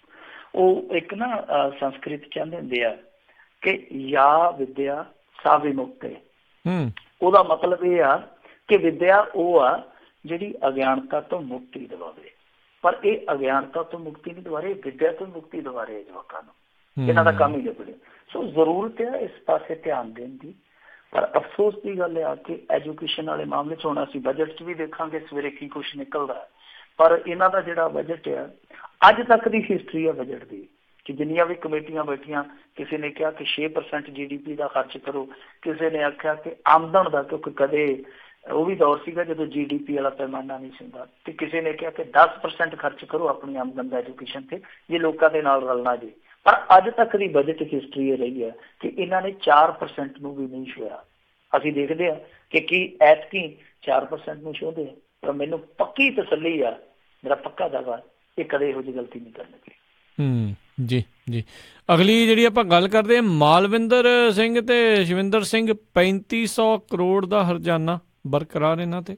ਉਹ ਇੱਕ ਨਾ ਸੰਸਕ੍ਰਿਤ ਕਹਿੰਦੇ ਹੁੰਦੇ ਆ ਕਿ ਯਾ ਵਿਦਿਆ ਸਾ ਵਿਮੁਕਤੇ। ਉਹਦਾ ਮਤਲਬ ਇਹ ਆ ਕਿ ਵਿਦਿਆ ਉਹ ਆ ਜਿਹੜੀ ਅਗਿਆਨਤਾ ਤੋਂ ਮੁਕਤੀ ਦਿਵਾਵੇ, ਪਰ ਇਹ ਅਗਿਆਨਤਾ ਤੋਂ ਮੁਕਤੀ ਨਹੀਂ ਦਵਾ ਰਹੇ, ਵਿਦਿਆ ਤੋਂ ਮੁਕਤੀ ਦਵਾ ਰਹੇ ਜਵਾਕਾਂ ਨੂੰ। ਇਹਨਾਂ ਦਾ ਕੰਮ ਹੀ ਨਿਬੜੇ। ਸੋ ਜ਼ਰੂਰਤ ਹੈ ਇਸ ਪਾਸੇ ਧਿਆਨ ਦੇਣ ਦੀ। ਪਰ ਅਫਸੋਸ ਦੀ ਗੱਲ ਆ ਕਿ ਐਜੂਕੇਸ਼ਨ ਵਾਲੇ ਮਾਮਲੇ 'ਚ ਹੁਣ ਅਸੀਂ ਬਜਟ 'ਚ ਵੀ ਦੇਖਾਂਗੇ ਸਵੇਰੇ ਕੀ ਕੁਛ ਨਿਕਲਦਾ, ਪਰ ਇਹਨਾਂ ਦਾ ਜਿਹੜਾ ਬਜਟ ਆ ਅੱਜ ਤੱਕ ਦੀ ਹਿਸਟਰੀ ਆ ਬਜਟ ਦੀ ਕਿ ਜਿੰਨੀਆਂ ਵੀ ਕਮੇਟੀਆਂ ਬੈਠੀਆਂ, ਕਿਸੇ ਨੇ ਕਿਹਾ ਕਿ ਛੇ ਪਰਸੈਂਟ ਜੀ ਡੀ ਪੀ ਦਾ ਖਰਚ ਕਰੋ, ਕਿਸੇ ਨੇ ਆਖਿਆ ਕਿ ਆਮਦਨ ਦਾ, ਕਿਉਂਕਿ ਕਦੇ ਉਹ ਵੀ ਦੌਰ ਸੀਗਾ ਜਦੋਂ ਜੀ ਡੀ ਪੀ ਵਾਲਾ ਪੈਮਾਨਾ ਨਹੀਂ ਸੀ ਹੁੰਦਾ, ਤੇ ਕਿਸੇ ਨੇ ਕਿਹਾ ਕਿ ਦਸ ਪਰਸੈਂਟ ਖਰਚ ਕਰੋ ਆਪਣੀ ਆਮਦਨ ਦਾ ਐਜੂਕੇਸ਼ਨ ਤੇ ਜੇ ਲੋਕਾਂ ਦੇ ਨਾਲ ਰਲਣਾ ਜੇ। ਪਰ ਅੱਜ ਤੱਕ ਦੀ ਬਜਟ ਹਿਸਟਰੀ ਇਹ ਰਹੀ ਹੈ ਕਿ ਇਹਨਾਂ ਨੇ ਚਾਰ ਪਰਸੈਂਟ ਨੂੰ ਵੀ ਨਹੀਂ ਛੂਹਿਆ। ਅਸੀਂ ਦੇਖਦੇ ਹਾਂ ਕਿ ਕੀ ਐਤਕੀ ਚਾਰ ਪਰਸੈਂਟ ਨੂੰ ਛੂਹਦੇ ਆ, ਪਰ ਮੈਨੂੰ ਪੱਕੀ ਤਸੱਲੀ ਆ, ਮੇਰਾ ਪੱਕਾ ਦਾਅਵਾ ਇਹ ਕਦੇ ਇਹੋ ਜਿਹੀ ਗਲਤੀ ਨਹੀਂ ਕਰਨਗੇ। ਹੂੰ ਜੀ ਜੀ। ਅਗਲੀ ਜਿਹੜੀ ਆਪਾਂ ਗੱਲ ਕਰਦੇ ਹਾਂ, ਮਾਲਵਿੰਦਰ ਸਿੰਘ ਤੇ ਸ਼ਿਵਿੰਦਰ ਸਿੰਘ, ਪੈਂਤੀ ਸੌ ਕਰੋੜ ਦਾ ਹਰਜਾਨਾ ਬਰਕਰਾਰ ਇਹਨਾਂ ਤੇ।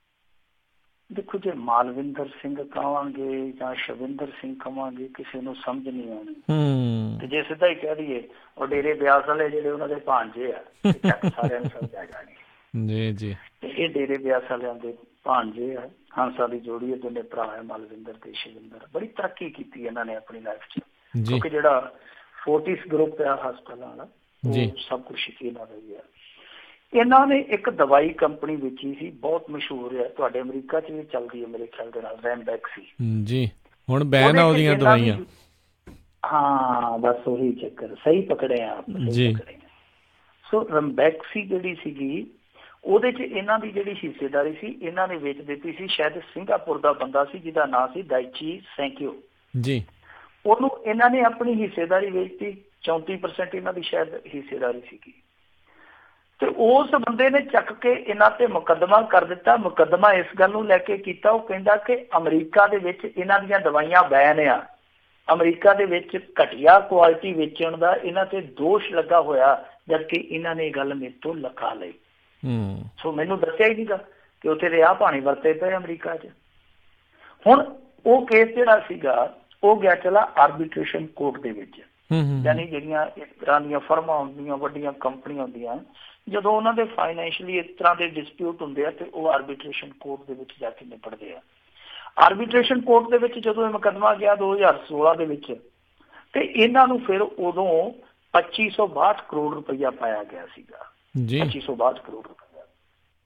ਦੇਖੋ ਜੇ ਮਾਲਵਿੰਦਰ ਸਿੰਘ ਕਹਾਂਗੇ ਜਾਂ ਸ਼ਵਿੰਦਰ ਸਿੰਘ ਕਹਾਂਗੇ ਕਿਸੇ ਨੂੰ ਸਮਝ ਨਹੀਂ ਆਉਣੀ। ਤੇ ਜੇ ਸਿੱਧਾ ਹੀ ਕਹਿ ਦਈਏ ਉਹ ਡੇਰੇ ਬਿਆਸ ਵਾਲੇ ਜਿਹੜੇ ਉਹਨਾਂ ਦੇ ਭਾਂਜੇ ਆ, ਸਾਰਿਆਂ ਨੂੰ ਸਮਝ ਆ ਜਾਣੀ ਜੀ ਜੀ। ਤੇ ਇਹ ਡੇਰੇ ਬਿਆਸ ਵਾਲਿਆਂ ਦੇ ਭਾਂਜੇ ਆ, ਹੰਸਾ ਦੀ ਜੋੜੀ ਹੈ, ਦੋਨੇ ਭਰਾ ਹੈ ਮਾਲਵਿੰਦਰ ਤੇ ਸ਼ਿਵਿੰਦਰ। ਬੜੀ ਤਰੱਕੀ ਕੀਤੀ ਇਹਨਾਂ ਨੇ ਆਪਣੀ ਲਾਈਫ 'ਚ, ਕਿਉਂਕਿ ਜਿਹੜਾ ਫੋਰਟਿਸ ਗਰੁੱਪ ਆ ਹਸਪਤਾਲਾਂ ਵਾਲਾ ਉਹ ਸਭ ਕੁਛ ਇਹਨਾਂ ਦਾ ਹੀ ਆ। ਇਹਨਾਂ ਨੇ ਇੱਕ ਦਵਾਈ ਕੰਪਨੀ ਵੇਚੀ ਸੀ, ਬਹੁਤ ਮਸ਼ਹੂਰ ਹੈ, ਤੁਹਾਡੇ ਅਮਰੀਕਾ 'ਚ ਵੀ ਚੱਲਦੀ ਹੈ ਮੇਰੇ ਖਿਆਲ ਦੇ ਨਾਲ, ਰੈਮਬੈਕਸੀ ਜੀ। ਹੁਣ ਬੈਨ ਆ ਉਹਦੀਆਂ ਦਵਾਈਆਂ। ਹਾਂ ਬਸ ਉਹੀ ਚੱਕਰ, ਸਹੀ ਪਕੜੇ ਆ ਆਪ ਜੀ। ਸੋ ਰੈਮਬੈਕਸੀ ਜਿਹੜੀ ਸੀਗੀ ਉਹਦੇ 'ਚ ਇਹਨਾਂ ਦੀ ਜਿਹੜੀ ਹਿੱਸੇਦਾਰੀ ਸੀ ਇਹਨਾਂ ਨੇ ਵੇਚ ਦਿੱਤੀ ਸੀ। ਸ਼ਾਇਦ ਸਿੰਗਾਪੁਰ ਦਾ ਬੰਦਾ ਸੀ ਜਿਹਦਾ ਨਾਂ ਸੀ ਦਾਈਚੀ ਸੈਂਕਿਓ ਜੀ। ਉਹਨੂੰ ਇਹਨਾਂ ਨੇ ਆਪਣੀ ਹਿੱਸੇਦਾਰੀ ਵੇਚਤੀ, ਚੌਂਤੀ ਪਰਸੈਂਟ ਇਹਨਾਂ ਦੀ ਸ਼ਾਇਦ ਹਿੱਸੇਦਾਰੀ ਸੀਗੀ। ਤੇ ਉਸ ਬੰਦੇ ਨੇ ਚੱਕ ਕੇ ਇਹਨਾਂ ਤੇ ਮੁਕੱਦਮਾ ਕਰ ਦਿੱਤਾ। ਮੁਕੱਦਮਾ ਇਸ ਗੱਲ ਨੂੰ ਲੈ ਕੇ ਕੀਤਾ, ਉਹ ਕਹਿੰਦਾ ਕਿ ਅਮਰੀਕਾ ਦੇ ਵਿੱਚ ਇਹਨਾਂ ਦੀਆਂ ਦਵਾਈਆਂ ਬੈਨ ਆ, ਅਮਰੀਕਾ ਦੇ ਵਿੱਚ ਘਟੀਆ ਕੁਆਲਿਟੀ ਵੇਚਣ ਦਾ ਇਹਨਾਂ ਤੇ ਦੋਸ਼ ਲੱਗਾ ਹੋਇਆ, ਜਦਕਿ ਇਹਨਾਂ ਨੇ ਇਹ ਗੱਲ ਮੇਰੇ ਤੋਂ ਲੁਕਾ ਲਈ। ਸੋ ਮੈਨੂੰ ਦੱਸਿਆ ਹੀ ਸੀਗਾ ਕਿ ਉੱਥੇ ਰਿਆਹ ਪਾਣੀ ਵਰਤੇ ਪਏ ਅਮਰੀਕਾ 'ਚ। ਹੁਣ ਉਹ ਕੇਸ ਜਿਹੜਾ ਸੀਗਾ ਉਹ ਗਿਆ ਚਲਾ ਆਰਬਿਟ੍ਰੇਸ਼ਨ ਕੋਰਟ ਦੇ ਵਿੱਚ, ਯਾਨੀ ਜਿਹੜੀਆਂ ਇਸ ਤਰ੍ਹਾਂ ਦੀਆਂ ਫਰਮਾਂ ਹੁੰਦੀਆਂ, ਵੱਡੀਆਂ ਕੰਪਨੀਆਂ ਹੁੰਦੀਆਂ, ਜਦੋਂ ਉਹਨਾਂ ਦੇ ਫਾਈਨੈਂਸ਼ੀਅਲੀ ਇਸ ਤਰ੍ਹਾਂ ਦੇ ਡਿਸਪਿਊਟ ਹੁੰਦੇ ਆ ਤੇ ਉਹ ਆਰਬਿਟ੍ਰੇਸ਼ਨ ਕੋਰਟ ਦੇ ਵਿੱਚ ਜਾ ਕੇ ਨਿਪਟਦੇ ਆ। ਆਰਬਿਟ੍ਰੇਸ਼ਨ ਕੋਰਟ ਦੇ ਵਿੱਚ ਜਦੋਂ ਇਹ ਮੁਕੱਦਮਾ ਗਿਆ ਦੋ ਹਜ਼ਾਰ ਸੋਲਾਂ ਦੇ ਵਿੱਚ, ਤੇ ਇਹਨਾਂ ਨੂੰ ਫਿਰ ਉਦੋਂ ਪੱਚੀ ਸੌ ਬਾਹਠ ਕਰੋੜ ਰੁਪਈਆ ਪਾਇਆ ਗਿਆ ਸੀਗਾ, ਪੱਚੀ ਸੌ ਬਾਹਠ ਕਰੋੜ ਰੁਪਈਆ।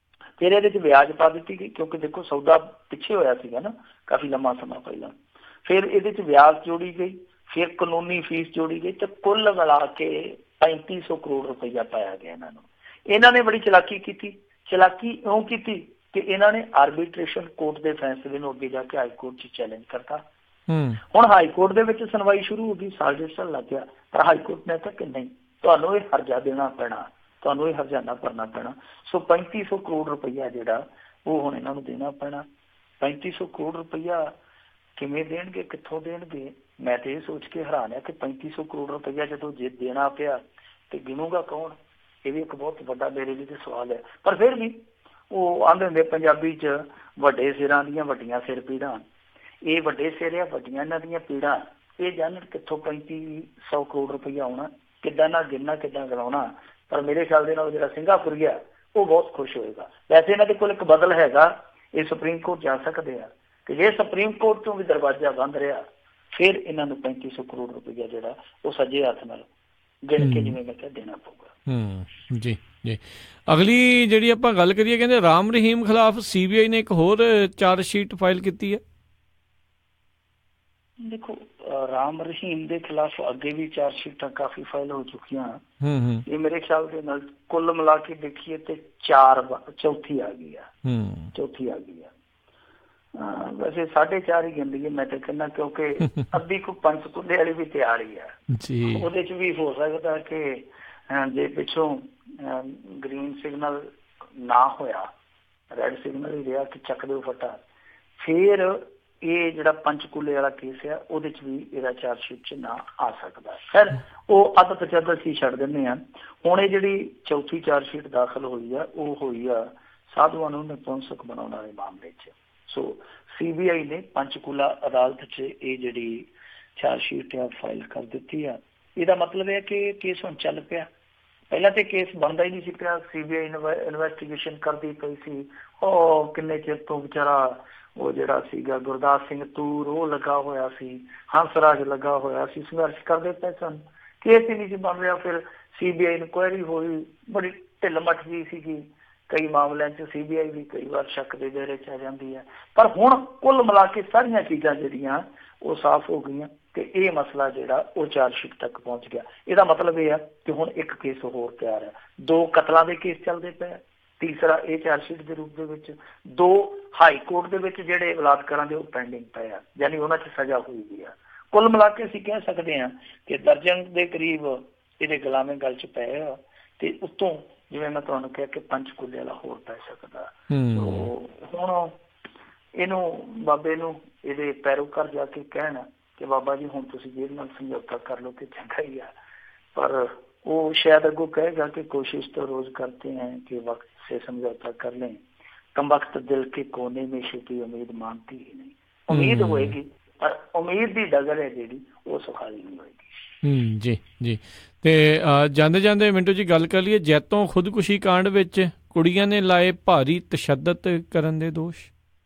ਫਿਰ ਇਹਦੇ 'ਚ ਵਿਆਜ ਪਾ ਦਿੱਤੀ ਗਈ, ਕਿਉਂਕਿ ਦੇਖੋ ਸੌਦਾ ਪਿੱਛੇ ਹੋਇਆ ਸੀਗਾ ਨਾ ਕਾਫੀ ਲੰਮਾ ਸਮਾਂ ਪਹਿਲਾਂ। ਫਿਰ ਇਹਦੇ 'ਚ ਵਿਆਜ ਜੋੜੀ ਗਈ, ਫਿਰ ਕਾਨੂੰਨੀ ਫੀਸ ਜੋੜੀ ਗਈ, ਤੇ ਕੁੱਲ ਮਿਲਾ ਕੇ ਪੈਂਤੀ ਸੌ ਕਰੋੜ ਰੁਪਈਆ ਪਾਇਆ ਗਿਆ ਇਹਨਾਂ ਨੂੰ। ਇਹਨਾਂ ਨੇ ਬੜੀ ਚਲਾਕੀ ਕੀਤੀ। ਚਲਾਕੀ ਇਉਂ ਕੀਤੀ ਕਿ ਇਹਨਾਂ ਨੇ ਆਰਬਿਟ੍ਰੇਸ਼ਨ ਕੋਰਟ ਦੇ ਫੈਸਲੇ ਨੂੰ ਅੱਗੇ ਜਾ ਕੇ ਹਾਈ ਕੋਰਟ 'ਚ ਚੈਲੰਜ ਕਰਤਾ। ਹੁਣ ਹਾਈ ਕੋਰਟ ਦੇ ਵਿੱਚ ਸੁਣਵਾਈ ਸ਼ੁਰੂ ਹੋ ਗਈ, ਸਾਲ ਡੇਢ ਸਾਲ ਲੱਗ ਗਿਆ, ਪਰ ਹਾਈ ਕੋਰਟ ਨੇ ਕਿਹਾ ਕਿ ਨਹੀਂ, ਤੁਹਾਨੂੰ ਇਹ ਹਰਜਾ ਦੇਣਾ ਪੈਣਾ, ਤੁਹਾਨੂੰ ਇਹ ਹਰਜਾਨਾ ਭਰਨਾ ਪੈਣਾ। ਸੋ ਪੈਂਤੀ ਸੌ ਕਰੋੜ ਰੁਪਈਆ ਜਿਹੜਾ ਉਹ ਹੁਣ ਇਹਨਾਂ ਨੂੰ ਦੇਣਾ ਪੈਣਾ। ਪੈਂਤੀ ਸੌ ਕਰੋੜ ਰੁਪਈਆ ਕਿਵੇਂ ਦੇਣਗੇ, ਕਿੱਥੋਂ ਦੇਣਗੇ? ਮੈਂ ਤੇ ਇਹ ਸੋਚ ਕੇ ਹੈਰਾਨ ਆ ਕਿ ਪੈਂਤੀ ਸੌ ਕਰੋੜ ਰੁਪਈਆ ਜਦੋਂ ਜੇ ਦੇਣਾ ਪਿਆ ਤੇ ਗਿਣੂਗਾ ਕੌਣ? ਇਹ ਵੀ ਇੱਕ ਬਹੁਤ ਵੱਡਾ ਮੇਰੇ ਲਈ ਤੇ ਸਵਾਲ ਹੈ। ਪਰ ਫਿਰ ਵੀ ਉਹ ਆਂਦੇ ਹੁੰਦੇ ਪੰਜਾਬੀ 'ਚ, ਵੱਡੇ ਸਿਰਾਂ ਦੀਆਂ ਵੱਡੀਆਂ ਸਿਰ ਪੀੜਾਂ। ਇਹ ਵੱਡੇ ਸਿਰ ਆ, ਵੱਡੀਆਂ ਇਹਨਾਂ ਦੀਆਂ ਪੀੜਾਂ। ਇਹ ਜਾਣਨ ਕਿੱਥੋਂ ਪੈਂਤੀ ਸੌ ਕਰੋੜ ਰੁਪਈਆ ਆਉਣਾ, ਕਿੱਦਾਂ ਨਾ ਗਿਣਨਾ, ਕਿੱਦਾਂ ਗਿਣਾਉਣਾ। ਪਰ ਮੇਰੇ ਖਿਆਲ ਦੇ ਨਾਲ ਜਿਹੜਾ ਸਿੰਗਾਪੁਰੀਆ ਉਹ ਬਹੁਤ ਖੁਸ਼ ਹੋਏਗਾ। ਵੈਸੇ ਇਹਨਾਂ ਦੇ ਕੋਲ ਇੱਕ ਬਦਲ ਹੈਗਾ, ਇਹ ਸੁਪਰੀਮ ਕੋਰਟ ਜਾ ਸਕਦੇ ਆ, ਕਿ ਜੇ ਸੁਪਰੀਮ ਕੋਰਟ ਤੋਂ ਵੀ ਦਰਵਾਜ਼ਾ ਬੰਦ ਰਿਹਾ ਫਿਰ ਇਹਨਾਂ ਨੂੰ ਪੈਂਤੀ ਸੌ ਕਰੋੜ ਰੁਪਈਆ ਜਿਹੜਾ ਉਹ ਸੱਜੇ ਹੱਥ ਨਾਲ ਗਿਣ ਕੇ ਜਿਵੇਂ ਮੈਂ ਕਿਹਾ ਦੇਣਾ ਪਊਗਾ। ਹੂੰ ਜੀ ਜੀ। ਅਗਲੀ ਜਿਹੜੀ ਆਪਾਂ ਗੱਲ ਕਰੀਏ, ਕਹਿੰਦੇ ਰਾਮ ਰਹੀਮ ਖਿਲਾਫ ਸੀਬੀਆਈ ਨੇ ਇੱਕ ਹੋਰ ਚਾਰਜ ਸ਼ੀਟ ਫਾਈਲ ਕੀਤੀ ਹੈ। ਦੇਖੋ ਰਾਮ ਰਹੀਮ ਦੇ ਖਿਲਾਫ ਅੱਗੇ ਵੀ ਚਾਰਜ ਸ਼ੀਟਾਂ ਕਾਫੀ ਫਾਈਲ ਹੋ ਚੁੱਕੀਆਂ। ਇਹ ਮੇਰੇ ਖਿਆਲ ਦੇ ਨਾਲ ਕੁੱਲ ਮਿਲਾ ਕੇ ਦੇਖੀਏ ਤੇ ਚਾਰ ਚੌਥੀ ਆ ਗਈ ਆ ਚੌਥੀ ਆ ਗਈ ਆ ਵੈਸੇ ਸਾਢੇ ਚਾਰ ਹੀ ਗਿਣਦੀ ਹੈ ਮੈਂ ਤਾਂ ਕਹਿੰਦਾ, ਕਿਉਂਕਿ ਅੱਧੀ ਕੁ ਪੰਚਕੂਲੇ ਵਾਲੀ ਵੀ ਤਿਆਰ ਹੀ ਆ। ਉਹਦੇ 'ਚ ਵੀ ਹੋ ਸਕਦਾ ਕਿ ਜੇ ਪਿੱਛੋਂ ਗ੍ਰੀਨ ਸਿਗਨਲ ਨਾ ਹੋਇਆ, ਰੈਡ ਸਿਗਨਲ ਹੀ ਰਿਹਾ ਕਿ ਚੱਕ ਦਿਓ ਫਟਾ, ਫਿਰ ਇਹ ਜਿਹੜਾ ਪੰਚਕੂਲੇ ਵਾਲਾ ਕੇਸ ਆ ਉਹਦੇ 'ਚ ਵੀ ਇਹਦਾ ਚਾਰਜ ਸ਼ੀਟ 'ਚ ਨਾ ਆ ਸਕਦਾ। ਖੈਰ ਉਹ ਅੱਧ ਪਚੱਧ ਅਸੀਂ ਛੱਡ ਦਿੰਦੇ ਹਾਂ। ਹੁਣ ਇਹ ਜਿਹੜੀ ਚੌਥੀ ਚਾਰਜ ਸ਼ੀਟ ਦਾਖਲ ਹੋਈ ਆ ਉਹ ਹੋਈ ਆ ਸਾਧੂਆਂ ਨੂੰ ਨਪੁੰਸਕ ਬਣਾਉਣ ਵਾਲੇ ਮਾਮਲੇ 'ਚ। ਸੋ ਸੀ ਬੀ ਆਈ ਨੇ ਪੰਚਕੂਲਾ ਅਦਾਲਤ 'ਚ ਇਹ ਜਿਹੜੀ ਚਾਰਜ ਸ਼ੀਟ ਆ ਫਾਈਲ ਕਰ ਦਿੱਤੀ ਆ। ਇਹਦਾ ਮਤਲਬ ਹੈ ਕਿ ਕੇਸ ਹੁਣ ਚੱਲ ਪਿਆ। ਪਹਿਲਾਂ ਤੇ ਕੇਸ ਬਣਦਾ ਹੀ ਨਹੀਂ ਸੀ ਪਿਆ, ਸੀ ਬੀ ਆਈ ਇਨਵੈਸਟੀਗੇਸ਼ਨ ਕਰਦੀ ਪਈ ਸੀ। ਉਹ ਕਿੰਨੇ ਚਿਰ ਤੋਂ ਵਿਚਾਰਾ ਉਹ ਜਿਹੜਾ ਸੀਗਾ ਗੁਰਦਾਸ ਸਿੰਘ ਤੂਰ ਉਹ ਲੱਗਾ ਹੋਇਆ ਸੀ, ਹੰਸਰਾਜ ਲੱਗਾ ਹੋਇਆ ਸੀ, ਸੰਘਰਸ਼ ਕਰਦੇ ਪਏ ਸਨ, ਕੇਸ ਹੀ ਨਹੀਂ ਸੀ ਬਣ ਰਿਹਾ। ਫਿਰ ਸੀ ਬੀ ਆਈ ਇਨਕੁਆਇਰੀ ਹੋਈ, ਬੜੀ ਢਿੱਲ ਮੱਠ ਜੀ ਸੀਗੀ। ਕਈ ਮਾਮਲਿਆਂ 'ਚ ਸੀ ਬੀ ਆਈ ਵੀ ਕਈ ਵਾਰ ਸ਼ੱਕ ਦੇ ਦਾਇਰੇ 'ਚ ਆ ਜਾਂਦੀ ਹੈ। ਪਰ ਹੁਣ ਕੁੱਲ ਮਿਲਾ ਕੇ ਸਾਰੀਆਂ ਚੀਜ਼ਾਂ ਜਿਹੜੀਆਂ ਉਹ ਸਾਫ਼ ਹੋ ਗਈਆਂ ਤੇ ਇਹ ਮਸਲਾ ਜਿਹੜਾ ਉਹ ਚਾਰਜ ਸ਼ੀਟ ਤੱਕ ਪਹੁੰਚ ਗਿਆ। ਇਹਦਾ ਮਤਲਬ ਇਹ ਆ ਕਿ ਹੁਣ ਇੱਕ ਕੇਸ ਹੋਰ ਤਿਆਰ ਹੈ, ਦੋ ਕਤਲਾਂ ਦੇ ਕੇਸ ਚੱਲਦੇ ਪਏ, ਤੀਸਰਾ ਇਹ ਚਾਰਜ ਸ਼ੀਟ ਦੇ ਰੂਪ ਦੇ ਵਿੱਚ, ਦੋ ਹਾਈ ਕੋਰਟ ਦੇ ਵਿੱਚ ਜਿਹੜੇ ਬਲਾਤਕਾਰਾਂ ਦੇ ਉਹ ਪੈਂਡਿੰਗ ਪਏ ਆ, ਯਾਨੀ ਉਹਨਾਂ 'ਚ ਸਜ਼ਾ ਹੋਈ ਵੀ ਆ। ਕੁੱਲ ਮਿਲਾ ਕੇ ਅਸੀਂ ਕਹਿ ਸਕਦੇ ਹਾਂ ਕਿ ਦਰਜਨ ਦੇ ਕਰੀਬ ਇਹਦੇ ਗੁਲਾਮੇ ਗੱਲ 'ਚ ਪਏ ਆ ਤੇ ਉੱਤੋਂ ਜਿਵੇਂ ਮੈਂ ਤੁਹਾਨੂੰ ਕਿਹਾ ਕਿ ਪੰਚਕੂਲੇ ਵਾਲਾ ਹੋਰ ਪੈ ਸਕਦਾ। ਹੁਣ ਇਹਨੂੰ ਬਾਬੇ ਨੂੰ ਇਹਦੇ ਪੈਰੋਕਾਰ ਜਾ ਕੇ ਕਹਿਣ ਕਿ ਬਾਬਾ ਜੀ ਹੁਣ ਤੁਸੀਂ ਜਿਹਦੇ ਨਾਲ ਸਮਝੌਤਾ ਕਰ ਲਓ ਕਿ ਚੰਗਾ ਹੀ ਆ, ਪਰ ਉਹ ਸ਼ਾਇਦ ਅੱਗੋਂ ਕਹੇਗਾ ਕਿ ਕੋਸ਼ਿਸ਼ तो रोज करते हैं कि वक्त से समझौता कर लें, कम वक्त दिल के कोने में छुपी उम्मीद मानती ही नहीं। उम्मीद होएगी पर उम्मीद ਦੀ ਡਗਰ ਹੈ ਜਿਹੜੀ ਉਹ ਸੁਖਾਲੀ ਨਹੀਂ ਹੋਏਗੀ। ਹੂੰ ਜੀ ਜੀ। ਤੇ ਜਾਂਦੇ ਜਾਂਦੇ ਮਿੰਟੂ ਜੀ ਗੱਲ ਕਰ ਲਈਏ, ਜੈਤੋਂ ਖੁਦਕੁਸ਼ੀ ਕਾਂਡ ਵਿੱਚ ਕੁੜੀਆਂ ਨੇ ਲਾਏ ਭਾਰੀ ਤਸ਼ੱਦਦ ਕਰਨ ਦੇ ਦੋਸ਼।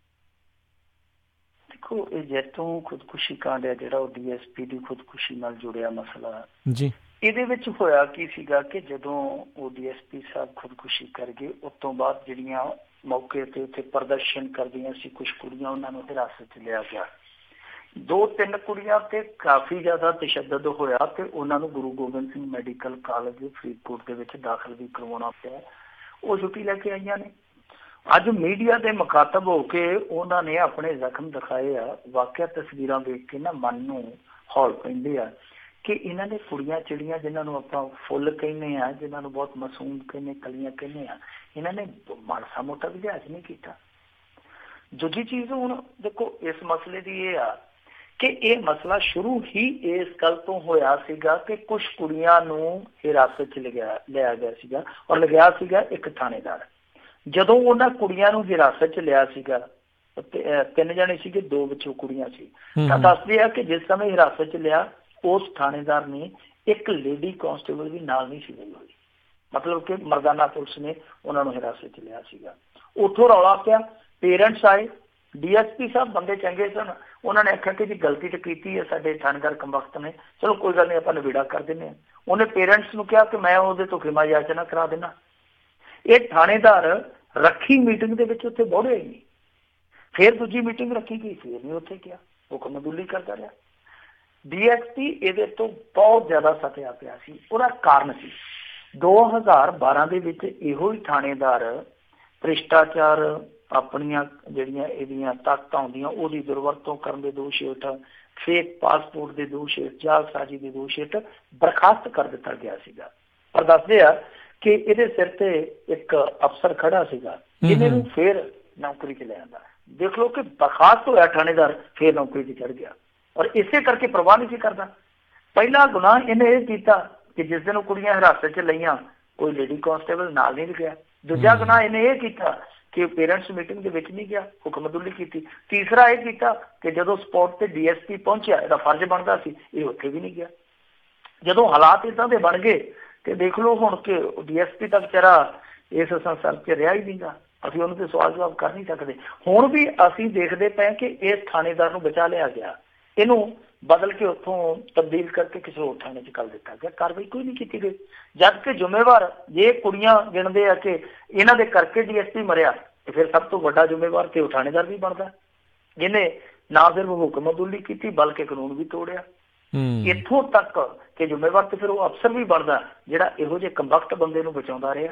ਦੇਖੋ ਇਹ ਜੈਤੋਂ ਖੁਦਕੁਸ਼ੀ ਕਾਂਡ ਹੈ ਜਿਹੜਾ ਉਹ ਡੀ ਐਸ ਪੀ ਦੀ ਖੁਦਕੁਸ਼ੀ ਨਾਲ ਜੁੜਿਆ ਮਸਲਾ ਜੀ। ਇਹਦੇ ਵਿੱਚ ਹੋਇਆ ਕੀ ਸੀਗਾ ਕਿ ਜਦੋਂ ਉਹ ਡੀ ਐਸ ਪੀ ਸਾਹਿਬ ਖੁਦਕੁਸ਼ੀ ਕਰ ਗਏ ਉਸ ਤੋਂ ਬਾਅਦ ਜਿਹੜੀਆਂ ਮੌਕੇ ਤੇ ਉੱਥੇ ਪ੍ਰਦਰਸ਼ਨ ਕਰਦੀਆਂ ਸੀ ਕੁਛ ਕੁੜੀਆਂ, ਉਹਨਾਂ ਨੂੰ ਹਿਰਾਸਤ 'ਚ ਲਿਆ ਗਿਆ। ਦੋ ਤਿੰਨ ਕੁੜੀਆਂ ਤੇ ਕਾਫੀ ਜ਼ਿਆਦਾ ਤਸ਼ੱਦਦ ਹੋਇਆ ਤੇ ਉਹਨਾਂ ਨੂੰ ਗੁਰੂ ਗੋਬਿੰਦ ਸਿੰਘ ਮੈਡੀਕਲ ਕਾਲਜ ਫਰੀਦਕੋਟ ਦੇ ਵਿੱਚ ਦਾਖਲ ਵੀ ਕਰਵਾਉਣਾ ਪਿਆ। ਉਹ ਛੁੱਟੀ ਲੈ ਕੇ ਆਈਆਂ ਨੇ। ਅੱਜ ਮੀਡੀਆ ਦੇ ਮੁਖਾਤਬ ਹੋ ਕੇ ਉਹਨਾਂ ਨੇ ਆਪਣੇ ਜ਼ਖਮ ਦਿਖਾਏ ਆ। ਵਾਕਿਆ ਤਸਵੀਰਾਂ ਵੇਖ ਕੇ ਨਾ ਮਨ ਨੂੰ ਹੌਲ ਪੈਂਦੇ ਆ ਕਿ ਇਹਨਾਂ ਨੇ ਕੁੜੀਆਂ ਚਿੜੀਆਂ ਜਿਹਨਾਂ ਨੂੰ ਆਪਾਂ ਫੁੱਲ ਕਹਿੰਦੇ ਆ, ਜਿਹਨਾਂ ਨੂੰ ਬਹੁਤ ਮਾਸੂਮ ਕਹਿੰਦੇ, ਕਲੀਆਂ ਕਹਿੰਦੇ ਆ, ਇਹਨਾਂ ਨੇ ਮਾੜਾ ਮੋਟਾ ਵੀ ਲਿਹਾਜ਼ ਨਹੀਂ ਕੀਤਾ। ਦੂਜੀ ਚੀਜ਼ ਹੁਣ ਦੇਖੋ ਇਸ ਮਸਲੇ ਦੀ ਇਹ ਆ ਕਿ ਇਹ ਮਸਲਾ ਸ਼ੁਰੂ ਹੀ ਇਸ ਗੱਲ ਤੋਂ ਹੋਇਆ ਸੀਗਾ ਕਿ ਕੁਝ ਕੁੜੀਆਂ ਨੂੰ ਹਿਰਾਸਤ 'ਚ ਲਿਆ ਲਿਆ ਗਿਆ ਸੀਗਾ ਔਰ ਲਗਿਆ ਸੀਗਾ ਇੱਕ ਥਾਣੇਦਾਰ। ਜਦੋਂ ਉਹਨਾਂ ਕੁੜੀਆਂ ਨੂੰ ਹਿਰਾਸਤ 'ਚ ਲਿਆ ਸੀਗਾ, ਤਿੰਨ ਜਣੇ ਸੀਗੇ, ਦੋ ਵਿੱਚੋਂ ਕੁੜੀਆਂ ਸੀ, ਤਾਂ ਦੱਸਦੇ ਆ ਕਿ ਜਿਸ ਸਮੇਂ ਹਿਰਾਸਤ 'ਚ ਲਿਆ ਉਸ ਥਾਣੇਦਾਰ ਨੇ ਇੱਕ ਲੇਡੀ ਕਾਂਸਟੇਬਲ ਵੀ ਨਾਲ ਨਹੀਂ ਸੀ ਹੋਈ, ਮਤਲਬ ਕਿ ਮਰਦਾਨਾ ਪੁਲਿਸ ਨੇ ਉਹਨਾਂ ਨੂੰ ਹਿਰਾਸਤ 'ਚ ਲਿਆ ਸੀਗਾ। ਉੱਥੋਂ ਰੌਲਾ ਪਿਆ, ਪੇਰੈਂਟਸ ਆਏ, ਡੀ ਐਸ ਪੀ ਸਾਹਿਬ ਬੰਦੇ ਚੰਗੇ ਸਨ, ਉਹਨਾਂ ਨੇ ਆਖਿਆ ਕਿ ਜੀ ਗਲਤੀ ਤਾਂ ਕੀਤੀ ਹੈ ਸਾਡੇ ਥਾਣੇਦਾਰ ਕੰਬਖਤ ਨੇ, ਚਲੋ ਕੋਈ ਗੱਲ ਨਹੀਂ ਆਪਾਂ ਨਿਬੇੜਾ ਕਰ ਦਿੰਦੇ ਹਾਂ। ਉਹਨੇ ਪੇਰੈਂਟਸ ਨੂੰ ਕਿਹਾ ਕਿ ਮੈਂ ਉਹਦੇ ਤੋਂ ਖਿਮਾ ਯਾਚਨਾ ਕਰਾ ਦੇਣਾ। ਇਹ ਥਾਣੇਦਾਰ ਰੱਖੀ ਮੀਟਿੰਗ ਦੇ ਵਿੱਚ ਉੱਥੇ ਬੋੜਿਆ ਹੀ ਨਹੀਂ। ਫਿਰ ਦੂਜੀ ਮੀਟਿੰਗ ਰੱਖੀ ਗਈ, ਫਿਰ ਨਹੀਂ ਉੱਥੇ ਗਿਆ, ਹੁਕਮਦੁਲੀ ਕਰਦਾ ਰਿਹਾ। ਡੀ ਐਸ ਪੀ ਇਹਦੇ ਤੋਂ ਬਹੁਤ ਜ਼ਿਆਦਾ ਸਤਿਆ ਪਿਆ ਸੀ। ਉਹਦਾ ਕਾਰਨ ਸੀ ਦੋ ਹਜ਼ਾਰ ਬਾਰਾਂ ਦੇ ਵਿੱਚ ਇਹੋ ਹੀ ਥਾਣੇਦਾਰ ਭ੍ਰਿਸ਼ਟਾਚਾਰ, ਆਪਣੀਆਂ ਜਿਹੜੀਆਂ ਇਹਦੀਆਂ ਤਾਕਤਾਂ ਹੁੰਦੀਆਂ ਉਹਦੀ ਦੁਰਵਰਤੋਂ ਕਰਨ ਦੇ ਦੋਸ਼ ਹੇਠ, ਫੇਕ ਪਾਸਪੋਰਟ ਦੇ ਦੋਸ਼ ਹੇਠ, ਜਾਲਸਾਜ਼ੀ ਦੇ ਦੋਸ਼ ਹੇਠ ਬਰਖਾਸਤ ਕਰ ਦਿੱਤਾ ਗਿਆ ਸੀਗਾ। ਪਰ ਦੱਸਦੇ ਆ ਕਿ ਇਹਦੇ ਸਿਰ ਤੇ ਇੱਕ ਅਫਸਰ ਖੜਾ ਸੀਗਾ ਜਿਹਨੇ ਨੂੰ ਫਿਰ ਨੌਕਰੀ 'ਚ ਲੈ ਆਂਦਾ। ਦੇਖ ਲਓ ਕਿ ਬਰਖਾਸਤ ਹੋਇਆ ਥਾਣੇਦਾਰ, ਫਿਰ ਨੌਕਰੀ 'ਚ ਚੜ੍ਹ ਗਿਆ। ਔਰ ਇਸੇ ਕਰਕੇ ਪ੍ਰਵਾਹ ਨਹੀਂ ਸੀ ਕਰਦਾ। ਪਹਿਲਾ ਗੁਨਾਹ ਇਹਨੇ ਇਹ ਕੀਤਾ ਕਿ ਜਿਸ ਦਿਨ ਉਹ ਕੁੜੀਆਂ ਹਿਰਾਸਤ 'ਚ ਲਈਆਂ ਕੋਈ ਲੇਡੀ ਕਾਂਸਟੇਬਲ ਨਾਲ ਨਹੀਂ ਗਿਆ। ਦੂਜਾ ਗੁਨਾਹ ਇਹਨੇ ਇਹ ਕੀਤਾ ਕਿ ਪੇਰੈਂਟਸ ਮੀਟਿੰਗ ਦੇ ਵਿੱਚ ਨਹੀਂ ਗਿਆ, ਹੁਕਮਦੁਲੀ ਕੀਤੀ। ਤੀਸਰਾ ਇਹ ਕੀਤਾ ਕਿ ਜਦੋਂ ਸਪੌਟ ਤੇ ਡੀ ਐਸ ਪੀ ਪਹੁੰਚਿਆ, ਇਹਦਾ ਫਰਜ਼ ਬਣਦਾ ਸੀ, ਇਹ ਉੱਥੇ ਵੀ ਨਹੀਂ ਗਿਆ। ਜਦੋਂ ਹਾਲਾਤ ਇੱਦਾਂ ਦੇ ਬਣ ਗਏ ਤੇ ਦੇਖ ਲਓ ਹੁਣ ਕਿ ਡੀ ਐਸ ਪੀ ਤਾਂ ਵਿਚਾਰਾ ਇਸ ਸੰਸਾਰ 'ਚ ਰਿਹਾ ਹੀ ਨਹੀਂਗਾ। ਅਸੀਂ ਉਹਨੂੰ ਤੇ ਸਵਾਲ ਜਵਾਬ ਕਰ ਨਹੀਂ ਸਕਦੇ। ਹੁਣ ਵੀ ਅਸੀਂ ਦੇਖਦੇ ਪਏ ਕਿ ਇਸ ਥਾਣੇਦਾਰ ਨੂੰ ਬਚਾ ਲਿਆ ਗਿਆ, ਇਹਨੂੰ ਬਦਲ ਕੇ ਉੱਥੋਂ ਤਬਦੀਲ ਕਰਕੇ ਕਿਸੇ ਹੋਰ ਥਾਣੇ 'ਚ ਕਰ ਦਿੱਤਾ ਗਿਆ। ਕਾਰਵਾਈ ਕੋਈ ਨਹੀਂ ਕੀਤੀ ਗਈ। ਜਦ ਕਿ ਜ਼ਿੰਮੇਵਾਰ ਜੇ ਕੁੜੀਆਂ ਗਿਣਦੇ ਆ ਕਿ ਇਹਨਾਂ ਦੇ ਕਰਕੇ ਡੀ ਐਸ ਪੀ ਮਰਿਆ, ਤੇ ਫਿਰ ਸਭ ਤੋਂ ਵੱਡਾ ਜ਼ਿੰਮੇਵਾਰ ਤੇ ਉਹ ਥਾਣੇਦਾਰ ਵੀ ਬਣਦਾ, ਜਿਹਨੇ ਨਾ ਸਿਰਫ ਹੁਕਮਦੁਲੀ ਕੀਤੀ ਬਲਕਿ ਕਾਨੂੰਨ ਵੀ ਤੋੜਿਆ। ਇੱਥੋਂ ਤੱਕ ਕਿ ਜ਼ਿੰਮੇਵਾਰ ਤੇ ਫਿਰ ਉਹ ਅਫਸਰ ਵੀ ਬਣਦਾ ਜਿਹੜਾ ਇਹੋ ਜਿਹੇ ਕੰਬਖਤ ਬੰਦੇ ਨੂੰ ਬਚਾਉਂਦਾ ਰਿਹਾ।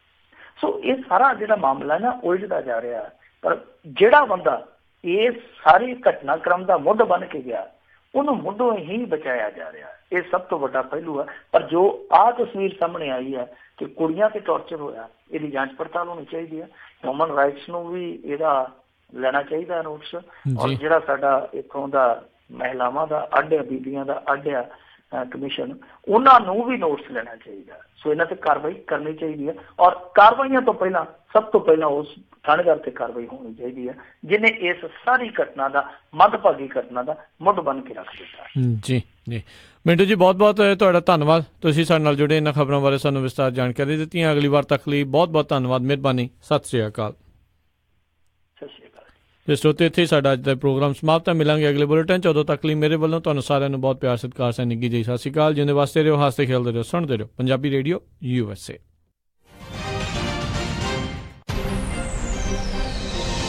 ਸੋ ਇਹ ਸਾਰਾ ਜਿਹੜਾ ਮਾਮਲਾ ਨਾ ਉਲਝਦਾ ਜਾ ਰਿਹਾ। ਪਰ ਜਿਹੜਾ ਬੰਦਾ ਇਹ ਸਾਰੇ ਘਟਨਾਕ੍ਰਮ ਦਾ ਮੁੱਢ ਬਣ ਕੇ ਗਿਆ, ਉਹਨੂੰ ਮੁੱਢੋਂ ਹੀ ਬਚਾਇਆ ਜਾ ਰਿਹਾ। ਇਹ ਸਭ ਤੋਂ ਵੱਡਾ ਪਹਿਲੂ ਹੈ। ਪਰ ਜੋ ਆਹ ਤਸਵੀਰ ਸਾਹਮਣੇ ਆਈ ਹੈ ਕਿ ਕੁੜੀਆਂ ਤੇ ਟੌਰਚਰ ਹੋਇਆ, ਇਹਦੀ ਜਾਂਚ ਪੜਤਾਲ ਹੋਣੀ ਚਾਹੀਦੀ ਹੈ। ਹਿਊਮਨ ਰਾਈਟਸ ਨੂੰ ਵੀ ਇਹਦਾ ਲੈਣਾ ਚਾਹੀਦਾ ਨੋਟਿਸ। ਔਰ ਜਿਹੜਾ ਸਾਡਾ ਇੱਥੋਂ ਦਾ ਮਹਿਲਾਵਾਂ ਦਾ ਅੱਡ ਆ, ਬੀਬੀਆਂ ਦਾ ਅੱਡ ਆ ਕਮਿਸ਼ਨ, ਉਹਨਾਂ ਨੂੰ ਵੀ ਨੋਟਿਸ ਲੈਣਾ ਚਾਹੀਦਾ। ਸੋ ਇਹਨਾਂ ਤੇ ਕਾਰਵਾਈ ਕਰਨੀ ਚਾਹੀਦੀ ਹੈ। ਔਰ ਕਾਰਵਾਈਆਂ ਤੋਂ ਪਹਿਲਾਂ ਸਭ ਤੋਂ ਪਹਿਲਾਂ ਉਸ ਥਾਣੇਦਾਰ ਤੇ ਕਾਰਵਾਈ ਹੋਣੀ ਚਾਹੀਦੀ ਹੈ ਜਿਹਨੇ ਇਸ ਸਾਰੀ ਘਟਨਾ ਦਾ, ਮੰਦਭਾਗੀ ਘਟਨਾ ਦਾ ਮੁੱਢ ਬਣ ਕੇ ਰੱਖ ਦਿੱਤਾ। ਜੀ ਜੀ ਮਿੰਟੂ ਜੀ, ਬਹੁਤ ਬਹੁਤ ਤੁਹਾਡਾ ਧੰਨਵਾਦ। ਤੁਸੀਂ ਸਾਡੇ ਨਾਲ ਜੁੜੇ, ਇਹਨਾਂ ਖਬਰਾਂ ਬਾਰੇ ਸਾਨੂੰ ਵਿਸਤਾਰ ਜਾਣਕਾਰੀ ਦਿੱਤੀਆਂ। ਅਗਲੀ ਵਾਰ ਤੱਕ ਲਈ ਬਹੁਤ ਬਹੁਤ ਧੰਨਵਾਦ, ਮਿਹਰਬਾਨੀ। ਸਤਿ ਸ਼੍ਰੀ ਅਕਾਲ। ਸਤਿ ਸ਼੍ਰੀ ਅਕਾਲ। ਜਿਸ ਸਰੋਤੇ ਇੱਥੇ ਸਾਡਾ ਅੱਜ ਦਾ ਪ੍ਰੋਗਰਾਮ ਸਮਾਪਤ ਹੈ। ਮਿਲਾਂਗੇ ਅਗਲੇ ਬੁਲੇਟਿਨ 'ਚ। ਉਦੋਂ ਤੱਕ ਲਈ ਮੇਰੇ ਵੱਲੋਂ ਤੁਹਾਨੂੰ ਸਾਰਿਆਂ ਨੂੰ ਬਹੁਤ ਪਿਆਰ ਸਤਿਕਾਰ ਸੈਂ ਨਿੱਘੀ ਜੀ ਸਤਿ ਸ਼੍ਰੀ ਅਕਾਲ। ਜਿੰਦੇ ਵਾਸਤੇ ਰਹੋ, ਹੱਸਦੇ ਖੇਲਦੇ ਰਹੋ, ਸੁਣਦੇ ਰਹੋ ਪੰਜਾਬੀ ਰੇਡੀਓ ਯੂ ਐਸ ਏ।